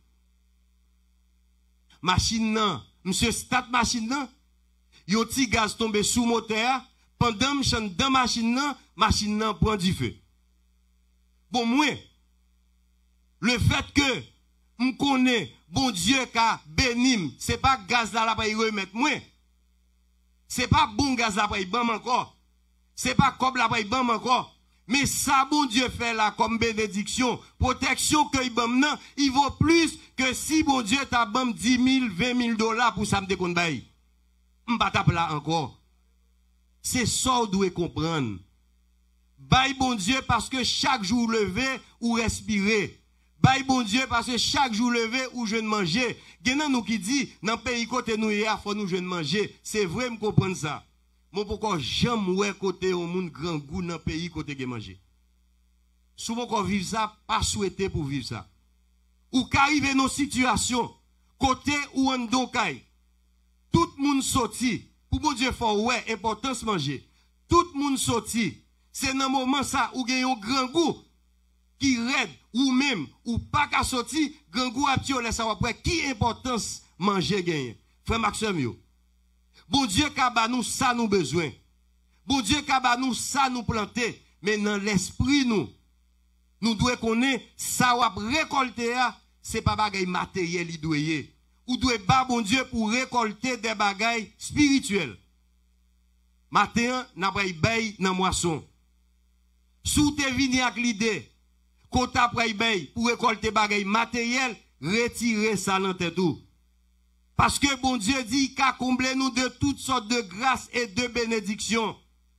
Machine nan, monsieur start machine nan, yon ti gaz tombé sous moteur, pendant m'chan dans machine nan, machine nan prend du feu. Bon, moi, le fait que me connais, bon Dieu qu'a béni, c'est pas gaz là pour y remettre moi. C'est pas bon gaz là pour y bam encore. C'est pas cob là pour y bam encore. Mais ça, bon Dieu fait là comme bénédiction, protection que il bam nan, il vaut plus que si bon Dieu t'a bam dix mille, vingt mille dollars pour ça me déconne bail. M'pas tape là encore. C'est ça qu'on doit comprendre. Bail bon Dieu parce que chaque jour levé ou respirer. Bail bon Dieu parce que chaque jour levé ou je ne manger. Genan nous qui dit dans pays côté nous hier faut nous je ne manger. C'est vrai me comprendre ça. Mon pourquoi jamais ouais côté au monde grand goût dans pays côté que manger. Souvent qu'on vivre ça pas souhaité pour vivre ça. Ou qu'arrive nos situations côté ou en donkay. Tout le monde sorti pour bon Dieu faut ouais importance manger. Tout le monde sorti. C'est dans moment ça où gagne un grand goût qui raide ou même ou pas qu'à sortir grand goût à petit laisse après qui importance manger gagne. Frère Maxime yo. Bon Dieu kaba nous ça nous besoin. Bon Dieu kaba nous ça nous planter, mais dans l'esprit nous nous devons connaître ça ou récolter c'est pas bagay matériel li doyer. Ou doit ba bon Dieu pour récolter des bagailles spirituels. Matin n'a pas bay dans moisson. Sous te vini ak l'idée qu'on t'a pris bay pour récolter bagailles matériels, retirer ça dans tête tout. Parce que bon Dieu dit qu'a comblé nous de toutes sortes de grâces et de bénédictions.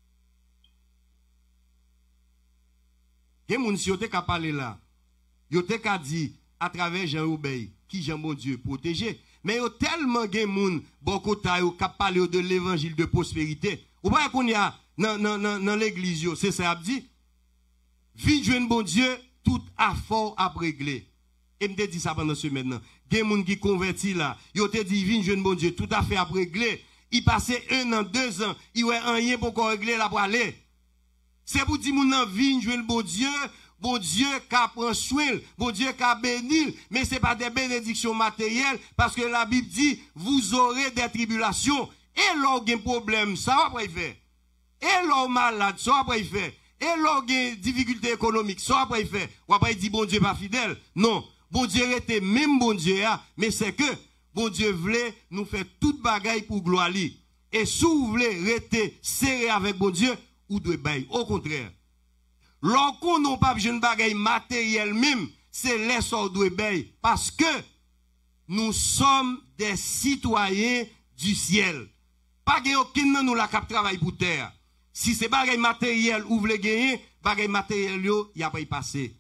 Gen moun si yo te ka parler là. Yo te ka dit à travers Jean Obey qui Jean bon Dieu protéger. Mais yo tellement gen moun bon kota yo ka parler de l'évangile de prospérité. Ou pas qu'on y a dans dans dans l'église yo, c'est ça a dit. Vite joindre bon Dieu tout affort à régler. Et me dit ça pendant ce maintenant. Gen moun qui converti là, yo te dit vin jeune bon Dieu tout à fait à régler. Il passait un an, deux ans, il ouais rien pour qu'on régler la pour aller. C'est pour dire moun nan vin jeune bon Dieu, bon Dieu qu'a prend soin, bon Dieu qu'a béni, mais c'est pas des bénédictions matérielles parce que la Bible dit vous aurez des tribulations et l'on gen problème, ça va pas y faire. Et l'on malade, ça va pas y faire. Et l'on gen difficulté économique, ça va pas y faire. On va pas dire bon Dieu pas fidèle. Non. Bon Dieu était même bon Dieu, mais c'est que bon Dieu voulait nous faire toute bagaille pour gloire li. Et si vous voulez rester serré avec bon Dieu, ou de bail. Au contraire. Lorsqu'on n'a pas besoin de bagaille matérielle même, c'est les sorts de bail. Parce que nous sommes des citoyens du ciel. Pas qu'il y ait aucun nous la cap travail pour terre. Si c'est bagaille matériel ou vous voulez gagner, bagaille matériel yo, y a pas y passer.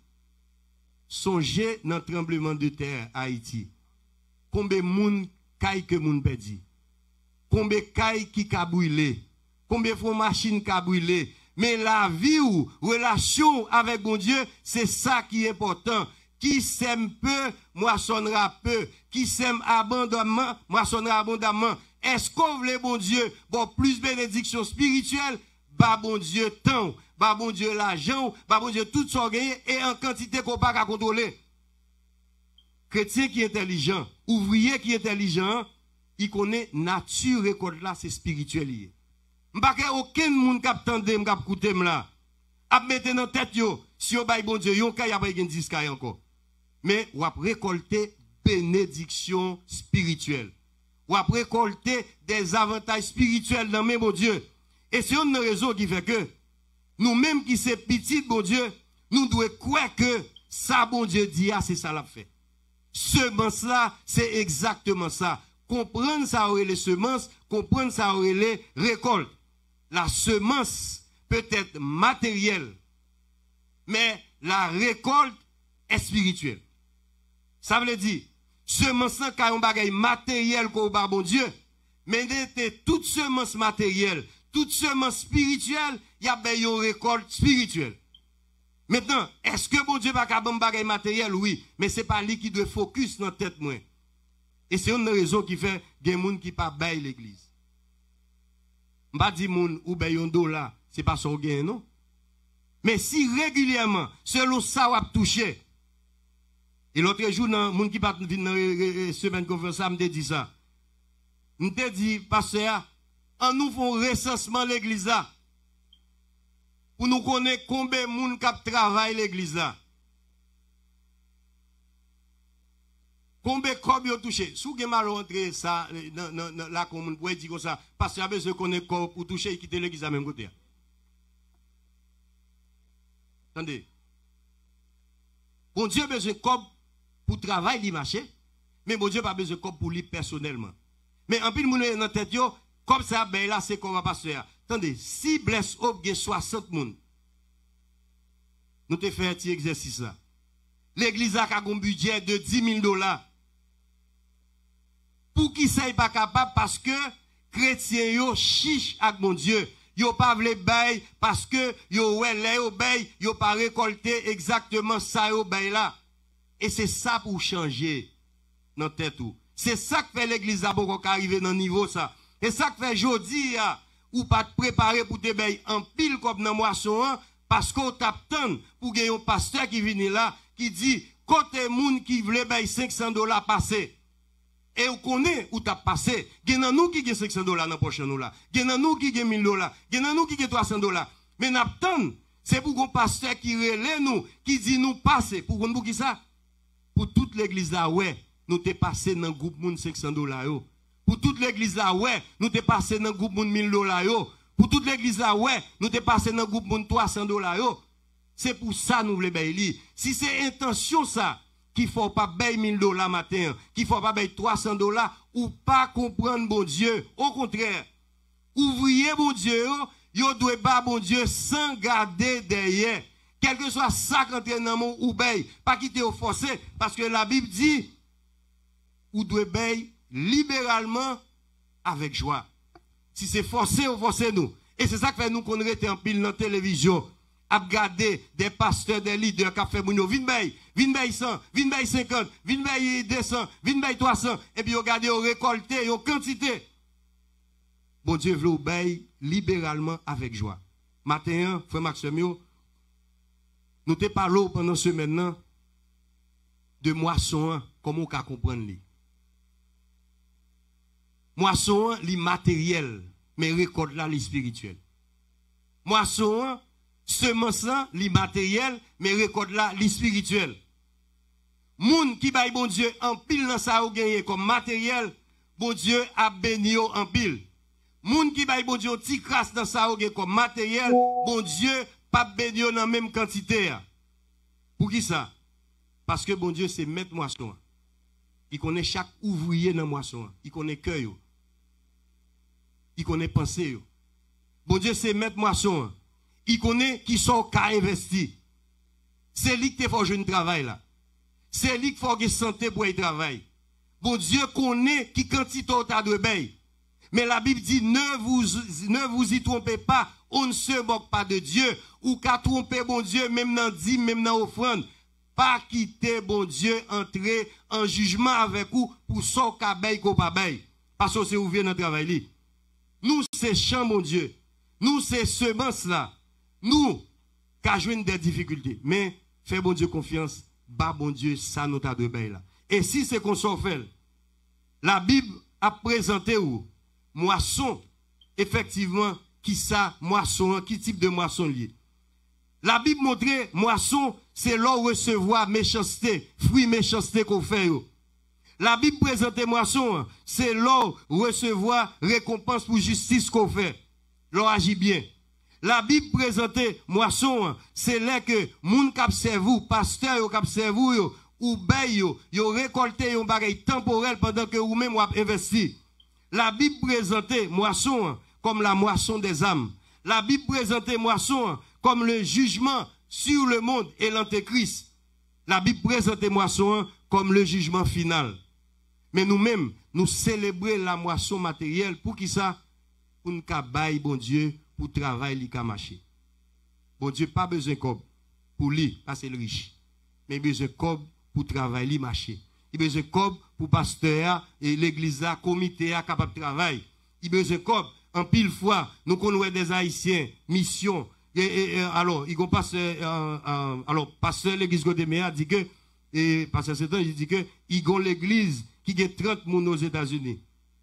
Songez dans le tremblement de terre Haïti. Combien de moun kay que moun perdi? Combien de kay qui ka brûlé? Combien de machines ka brûlé? Mais la vie ou relation avec bon Dieu, c'est ça qui est important. Qui sème peu, moissonnera peu. Qui sème abondamment, moissonnera abondamment. Est-ce qu'on veut bon Dieu, bon plus bénédiction spirituelle, bah bon Dieu tant. Bah bon Dieu l'argent, bah bon Dieu tout ça gagné et en quantité qu'on pas qu'à contrôler. Chrétien qui est intelligent, ouvrier qui est intelligent, il connaît nature récolte là, c'est spirituel. M'pa que aucun monde cap tande m'kap koute m'la. A mettre dans tête yo, si yo bay bon Dieu, yon kay a bay gen dix kay encore. Mais ou ap récolter bénédiction spirituelle. Ou ap récolter des avantages spirituels dans même bon Dieu. Et c'est une raison qui fait que nous-mêmes qui sommes petits, bon Dieu, nous devons croire que ça, bon Dieu dit, ah, c'est ça l'a fait. Semence là, c'est exactement ça. Comprendre ça aurait les semences, comprendre ça aurait les récoltes. La semence peut être matérielle, mais la récolte est spirituelle. Ça veut dire, semence là, quand on bagaille matériel qu'on bat bon Dieu, mais n'était toute semence matérielle, toute semence spirituelle, il y a bien une récolte spirituelle. Maintenant, est-ce que bon Dieu va faire un bagage matériel? Oui, mais ce n'est pas lui qui doit focus dans la tête. Moi. Et c'est une raison qui fait que les gens qui ne pas bailler l'église. Je ne pas dire ou bailler un dollar, ce n'est pas son gain, non? Mais si régulièrement, selon ça, on a touché. Et l'autre jour, les gens qui partent dans la semaine conférence, me dit ça. Je me dit, pasteur, en nous faisons recensement l'église là. Pour nous connaître combien de monde qui travaille l'église là. Combien de corps ont touché. Si vous avez mal rentré ça, la commune pour dire comme ça, parce que vous avez besoin de connaître corps pour toucher et quitter l'église à même côté. Attendez. Bon Dieu a besoin de cob pour travailler, il marche. Mais bon Dieu n'a pas besoin de cob pour lui personnellement. Mais en plus, nous avons dans tête, comme ça, ben là, c'est comme un pasteur. Attendez, si blesse au soixante personnes, nous te fait un petit exercice là. L'église a un budget de dix mille dollars. Pour qui ça n'est pas capable parce que chrétiens yo chiche avec mon Dieu. Yo pas vle bay parce que yo ouais les yo bay, yo pas récolté exactement ça yo bay là. Et c'est ça pour changer dans tête tout. C'est ça que fait l'église à beaucoup arriver dans niveau ça. Et ça que fait jodi ou pas te préparer pour te bay en pile comme dans moisson parce qu'on t'attend pour gagner un pasteur qui vient là qui dit côté moun qui veut bay cinq cents dollars passer. Et on connaît où t'as passé. Il y a nous qui gagnent cinq cents dollars dans la prochaine nous là. Il y a nous qui gagnent mille dollars. Il y a nous qui gagnent trois cents dollars. Mais n'attend, c'est pour un pasteur qui relève nous, qui dit nous passer. Pour nous qui ça? Pour toute l'église là, ouais, nous t'es passé dans le groupe moun cinq cents dollars. Pour toute l'église là, ouais, nous t'es passé dans le groupe moun mille dollars. Pour toute l'église là, ouais, nous t'es passé dans le groupe moun trois cents dollars. C'est pour ça nous voulons bailler. Si c'est intention ça, qu'il ne faut pas payer mille dollars matin, qu'il ne faut pas payer trois cents dollars, ou pas comprendre bon Dieu. Au contraire, ouvrier bon Dieu, yo doit pas bon Dieu sans garder derrière. Quel que soit ça quand tu es dans mon ou paye, pas quitter au forcé, parce que la Bible dit, ou doit payer libéralement avec joie. Si c'est forcé, ou forcé nous. Et c'est ça que fait nous qu'on était en pile dans la télévision. À regarder des pasteurs, des leaders qui ont fait mounio, vin bay, vin bay cent, vin bay cinquante, vin bay deux cents, vin bay trois cents, et puis regardez, on récolté, on quantité. Bon Dieu veut obéir libéralement avec joie. Matin, frère Maxime, nous te parlons pendant ce maintenant de moisson, comment on peut comprendre li. Moisson, li matériel, mais récolte là, li spirituel. Moisson, semence là, li matériel, mais récolte là, li spirituel. Moun qui baille bon Dieu en pile dans ça ou gagné comme matériel, bon Dieu a béni en pile. Moun qui baille bon Dieu ti crasse dans ça ou gagné comme matériel, bon Dieu pas béni dans même quantité. Pour qui ça? Parce que bon Dieu c'est maître moisson. Il connaît chaque ouvrier dans moisson, il connaît cœur. Il connaît pensée. Bon Dieu c'est maître moisson. Il connaît qui sont qu'à investir. C'est lui qui faut jouer un travail là. C'est lui qui faut que santé pour y travailler. Bon Dieu connaît qui quantité t'as de bail. Mais la Bible dit ne vous ne vous y trompez pas, on ne se moque pas de Dieu ou qu'à tromper bon Dieu même dans dîme même dans offrande. Pas quitter bon Dieu entrer en jugement avec vous pour son cabaye qu'on pas bail. Parce que c'est ouvert dans travail li. Nous c'est champ mon Dieu. Nous c'est semence là. Nous, qu'à jouer des difficultés, mais fais bon Dieu confiance, bas bon Dieu, ça nous t'a de bail là. Et si c'est qu'on s'en fait, la Bible a présenté où moisson, effectivement, qui ça, moisson, qui type de moisson lié. La Bible montrait moisson, c'est là où recevoir méchanceté, fruit méchanceté qu'on fait. Yo. La Bible présentait moisson, c'est là où recevoir récompense pour justice qu'on fait. L'on agit bien. La Bible présentait moisson, c'est là que moun k'ap servou, pasteur yo k'ap servou yo, ou bay yo, yo récolté yon bagay temporel pendant que ou même ou ap investi. La Bible présentait moisson comme la moisson des âmes. La Bible présentait moisson comme le jugement sur le monde et l'antéchrist. La Bible présentait moisson comme le jugement final. Mais nous-mêmes, nous célébrons la moisson matérielle pour qui ça? Pour nous cabaye, bon Dieu, pour travailler li ka marcher. Bon Dieu pas besoin comme pour lui parce qu'il est riche. Mais besoin comme pour travailler li marcher. Il besoin comme pour pasteur et l'église là comité a capable de travailler. Il besoin comme en pile fois nous connaissons des haïtiens mission et, et, et alors il passe euh, euh, alors pasteur l'église Godéméa dit que et pasteur Setan il dit que il gon l'église qui a trente moun aux États-Unis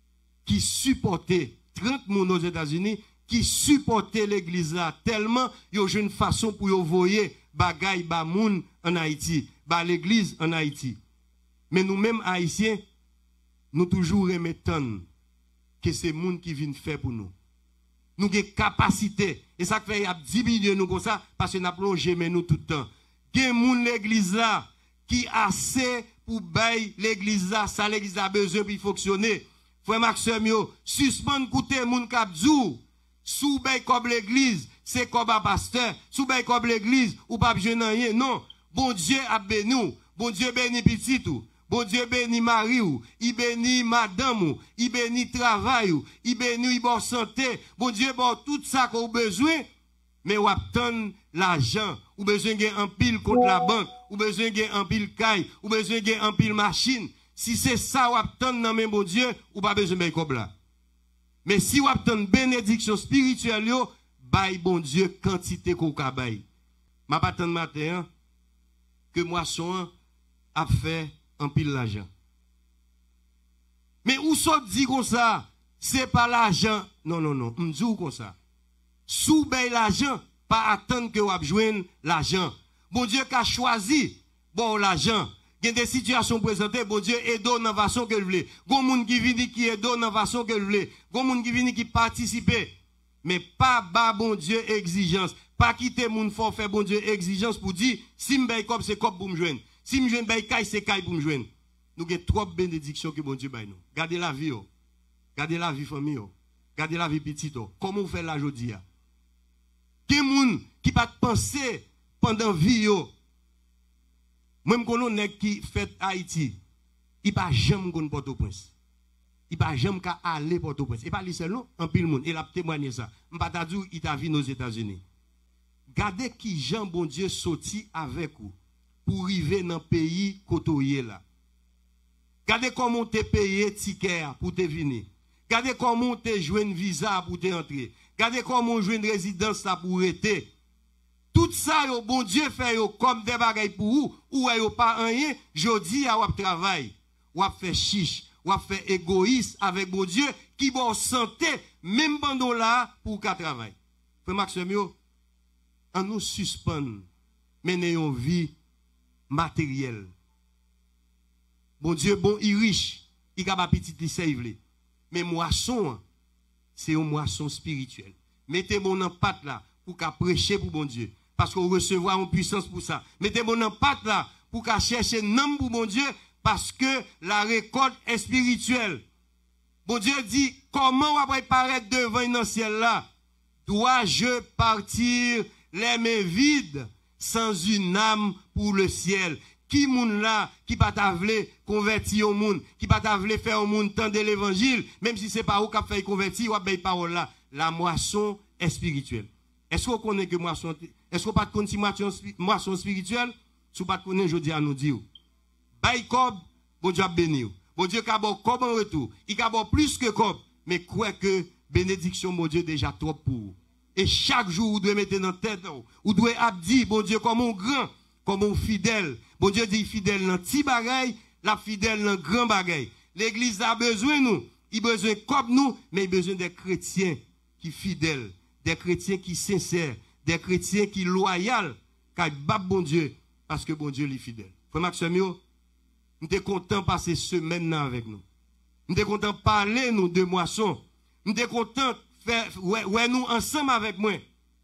qui supportait trente moun aux États-Unis qui supportait l'église là tellement yo une façon pour yo voyer bagay ba moun en Haïti, ba l'église en Haïti. Mais nous-mêmes haïtiens nous toujours remettons que c'est moun qui viennent faire pour nous. nous avons capacité. Et ça fait, il y a diminué nous comme ça, parce que nous avons plongé mais nous tout le temps. Il y a des gens l'église là, qui a assez pour bailler l'église là, ça l'église a besoin pour fonctionner. Frère Maxime, yo, suspend côté moun k'ap djou, sous bail comme l'église, c'est comme un pasteur, sous bail comme l'église, ou pas besoin rien. Non, bon Dieu a béni nous, bon Dieu béni petit tout. Bon Dieu bénit Marie ou, il bénit madame ou, il bénit travail ou, il bénit bonne santé. Bon Dieu bon tout ça qu'on a besoin, mais ou attend l'argent, ou besoin de un pile contre la banque, ou besoin de un pile caille, ou besoin de un pile machine. Si c'est ça ou attend dans même bon Dieu, ou pas besoin de comme là. Mais si ou attend bénédiction spirituelle yo, bail bon Dieu quantité qu'on ka bail. M'a pas attendre matin que moisson a fait en pile l'argent. Mais où ça dit comme ça, c'est pas l'argent. Non, non, non, m'dit comme ça. Sous bay l'argent, pas attendre que vous joigne l'argent. Bon Dieu qui a choisi, bon l'argent. Il y a des situations présentées, bon Dieu aide dans la façon que vous voulez. Il y a des gens qui viennent qui aide dans la façon que vous voulez. Il y a des gens qui viennent qui participent. Mais pas bas bon Dieu exigence. Pas quitter moun fort faire bon Dieu exigence pour dire, si m'bay comme c'est comme pour me joindre. Si je joindre caille c'est caille pour me joindre. Nous avons trois bénédictions que bon Dieu baille nous. Gardez la vie, gardez la vie famille, gardez la vie petite. Comment vous faites la aujourd'hui? Quel monde qui pas penser pendant vie yo. Même qu'on nèg qui fait Haïti, il pas jamais gon Port-au-Prince. Il pas jamais ka aller Port-au-Prince. Et pas lui seul non, en pile monde, il a témoigné ça. M'pa ta dit il t'a vu aux États-Unis. Gardez qui Jean bon Dieu sorti avec vous pour arriver dans le pays côtoyer là. Regardez comment tu payé ticket pour te venir. Regardez comment tu joué un visa pour te entrer. Regardez comment joué une résidence là pour être. Tout ça, yo, bon Dieu fait yo, comme des bagailles pour vous, ou yo pas rien, jodi a wap travail, wap fait chiche, wap fait égoïste avec bon Dieu, qui bon santé, même pendant là, pour qu'à travail. Frère Maxime, yo, on nous suspend, mener une vie matérielle. Bon Dieu, bon, il riche, il capable petit il save. Mais moisson, c'est une moisson spirituelle. Mettez mon en pâte là pour qu'à prêcher pour bon Dieu. Parce qu'on recevra une puissance pour ça. Mettez mon en pâte là pour qu'à chercher nom pour bon Dieu. Parce que la récolte est spirituelle. Bon Dieu dit, comment on va paraître devant un ciel là? Dois-je partir les mains vides sans une âme pour le ciel? Qui moun là, qui pas t'avler convertir au monde, qui pas t'avler faire au monde tant de l'évangile, même si c'est pas où qu'a fait convertir, ou a bay parole là, la moisson est spirituelle. Est-ce qu'on connaît que moisson, est-ce qu'on pas connaît moisson, moisson spirituelle? Si on pas connaît, je dis à nous dire. Bay kob, bon Dieu a béni. Bon Dieu a bon kob en retour. Il a bon plus que kob, mais quoi que bénédiction, mon Dieu, déjà trop pour vous. Et chaque jour, vous devez mettre dans la tête, vous devez abdi, bon Dieu, comme un grand, comme un fidèle. Bon Dieu dit fidèle dans petit bagaille, la fidèle dans grand bagaille. L'église a besoin de nous, il a besoin comme nous, mais il a besoin des chrétiens qui fidèles, des chrétiens qui sincères, des chrétiens qui loyaux, qui battent bon Dieu, parce que bon Dieu est fidèle. Frère Maxime, nous sommes contents de passer ce semaine avec nous. Nous sommes contents de parler nous de moisson. Nous sommes contents de faire, ouais, ouais, nous ensemble avec moi.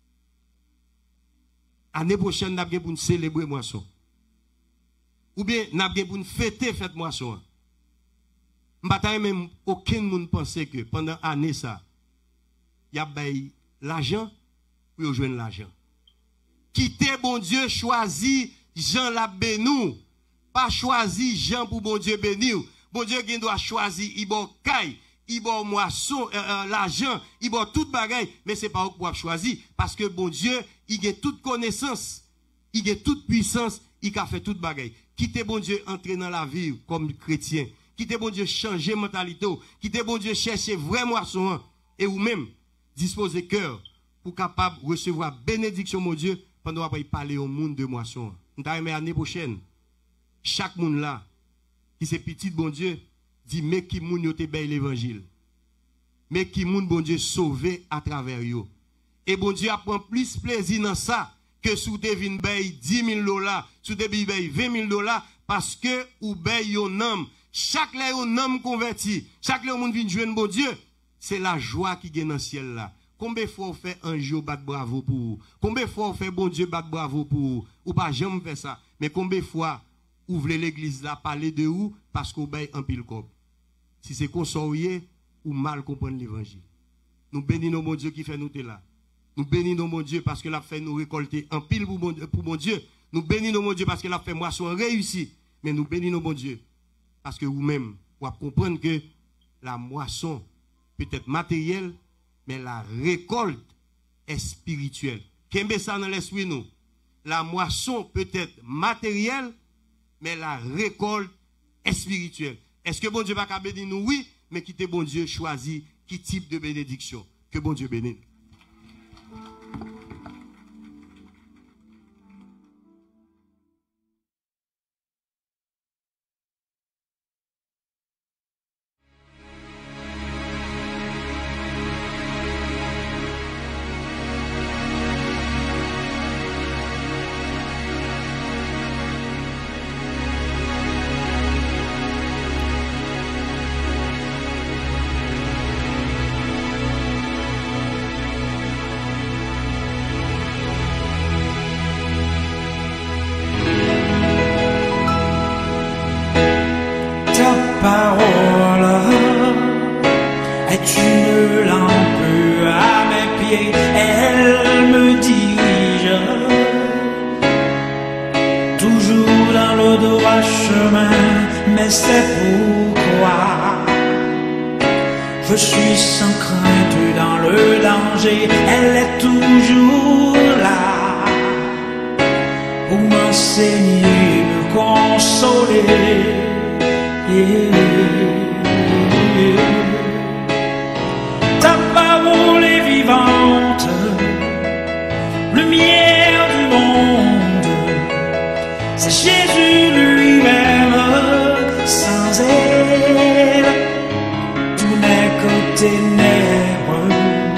L'année prochaine, nous avons pour nous célébrer moisson. Ou bien, nous avons pour nous fêter fête moisson. Je ne même aucun monde pense que pendant l'année, ça, il y a l'argent pour joindre l'argent. Quitter bon Dieu, choisir Jean la bénou. Pas choisir Jean pour bon Dieu bénir. Bon Dieu qui doit choisir, il bon caille, il bon moisson, euh, euh, l'argent, il bon toute bagaille, mais c'est pas pour choisir parce que bon Dieu, il a toute connaissance, il a toute puissance, il a fait toute bagaille. Quittez bon Dieu entrer dans la vie comme chrétien. Quittez bon Dieu changer mentalité. Quittez bon Dieu chercher vrai moisson et ou même disposer cœur pour capable recevoir bénédiction mon Dieu pendant qu'on va parler au monde de moisson. Nous t'aimons l'année prochaine. Chaque monde là qui c'est petit bon Dieu dit mais qui moun yo te bay l'évangile. Mais qui moun bon Dieu sauvé à travers yo. Et bon Dieu prend plus plaisir dans ça que sous te vin bay dix mille dollars, sous te bay vingt mille dollars parce que ou bay yon homme. Chaque là yon homme converti, chaque là moun vinn joindre bon Dieu, c'est la joie qui gagne dans le ciel là. Combien de fois on fait un jour battre bravo pour vous? Combien de fois on fait bon Dieu battre bravo pour vous? Ou pas jamais faire ça. Mais combien de fois ouvrez l'église là, parler de vous parce qu'on baille un pile corps? Si c'est consorié ou mal comprendre l'évangile. Nous bénissons mon Dieu qui fait nous là. Nous bénissons mon Dieu parce que l'a fait nous récolter un pile pour mon, pour mon Dieu. Nous bénissons mon Dieu parce que l'a fait moisson réussi. Mais nous bénissons mon Dieu parce que vous-même, vous comprenez que la moisson peut être matérielle, mais la récolte est spirituelle. Qu'est-ce ça dans l'esprit nous? La moisson peut être matérielle, mais la récolte est spirituelle. Est-ce que bon Dieu va bénir nous? Oui, mais qui te bon Dieu choisit qui type de bénédiction? Que bon Dieu bénisse. Parole est une lampe à mes pieds, elle me dirige toujours dans le droit chemin, mais c'est pourquoi je suis sans crainte dans le danger, elle est toujours là pour m'enseigner, me consoler. Ta parole est vivante, lumière du monde, c'est Jésus lui-même, sans elle, tout n'est que ténèbres.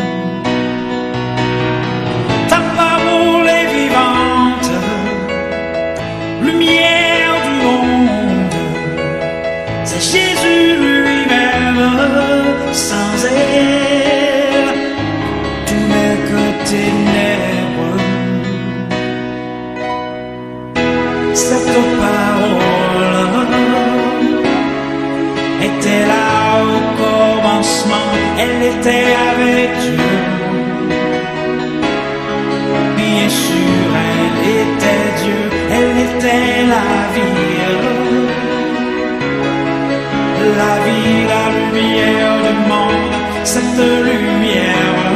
Ta parole est vivante, lumière du monde, c'est Jésus lui-même, sans elle, tout n'est que ténèbres. Cette parole était là au commencement, elle était avec Dieu. Bien sûr, elle était Dieu, elle était la vie. La vie, la lumière du monde, cette lumière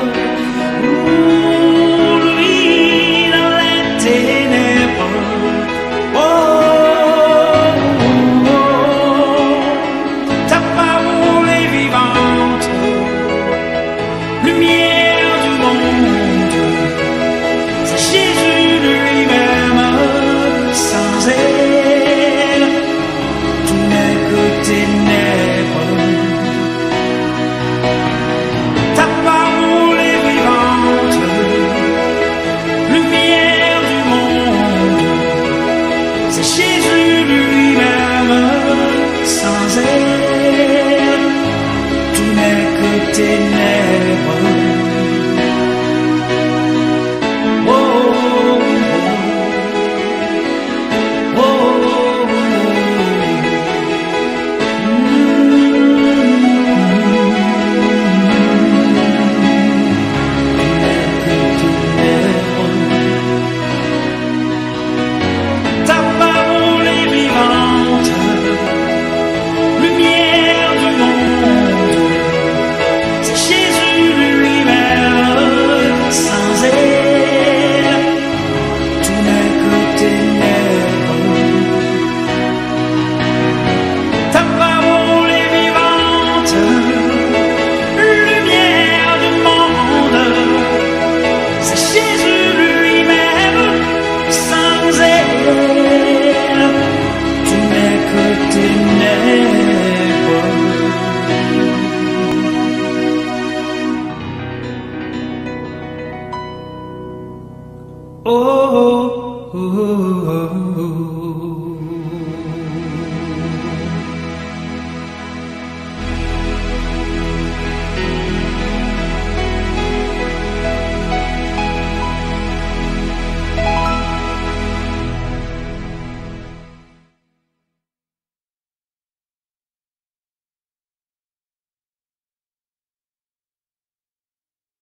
brille dans les ténèbres. Oh, oh, oh, ta parole est vivante, lumière du monde, c'est Jésus lui-même, sans elle, tout n'est que ténèbres. Ta parole est vivante, lumière du monde, c'est Jésus lui-même, sans elle, tout n'est que ténèbres. Oh, oh, oh, oh, oh. Ta parole est vivante, lumière du monde, c'est Jésus lui-même, sans elle, tout n'est que ténèbres. Ta parole est vivante, lumière du monde, c'est Jésus lui-même, sans elle, tout n'est que ténèbres. Oh, oh, oh, oh, oh.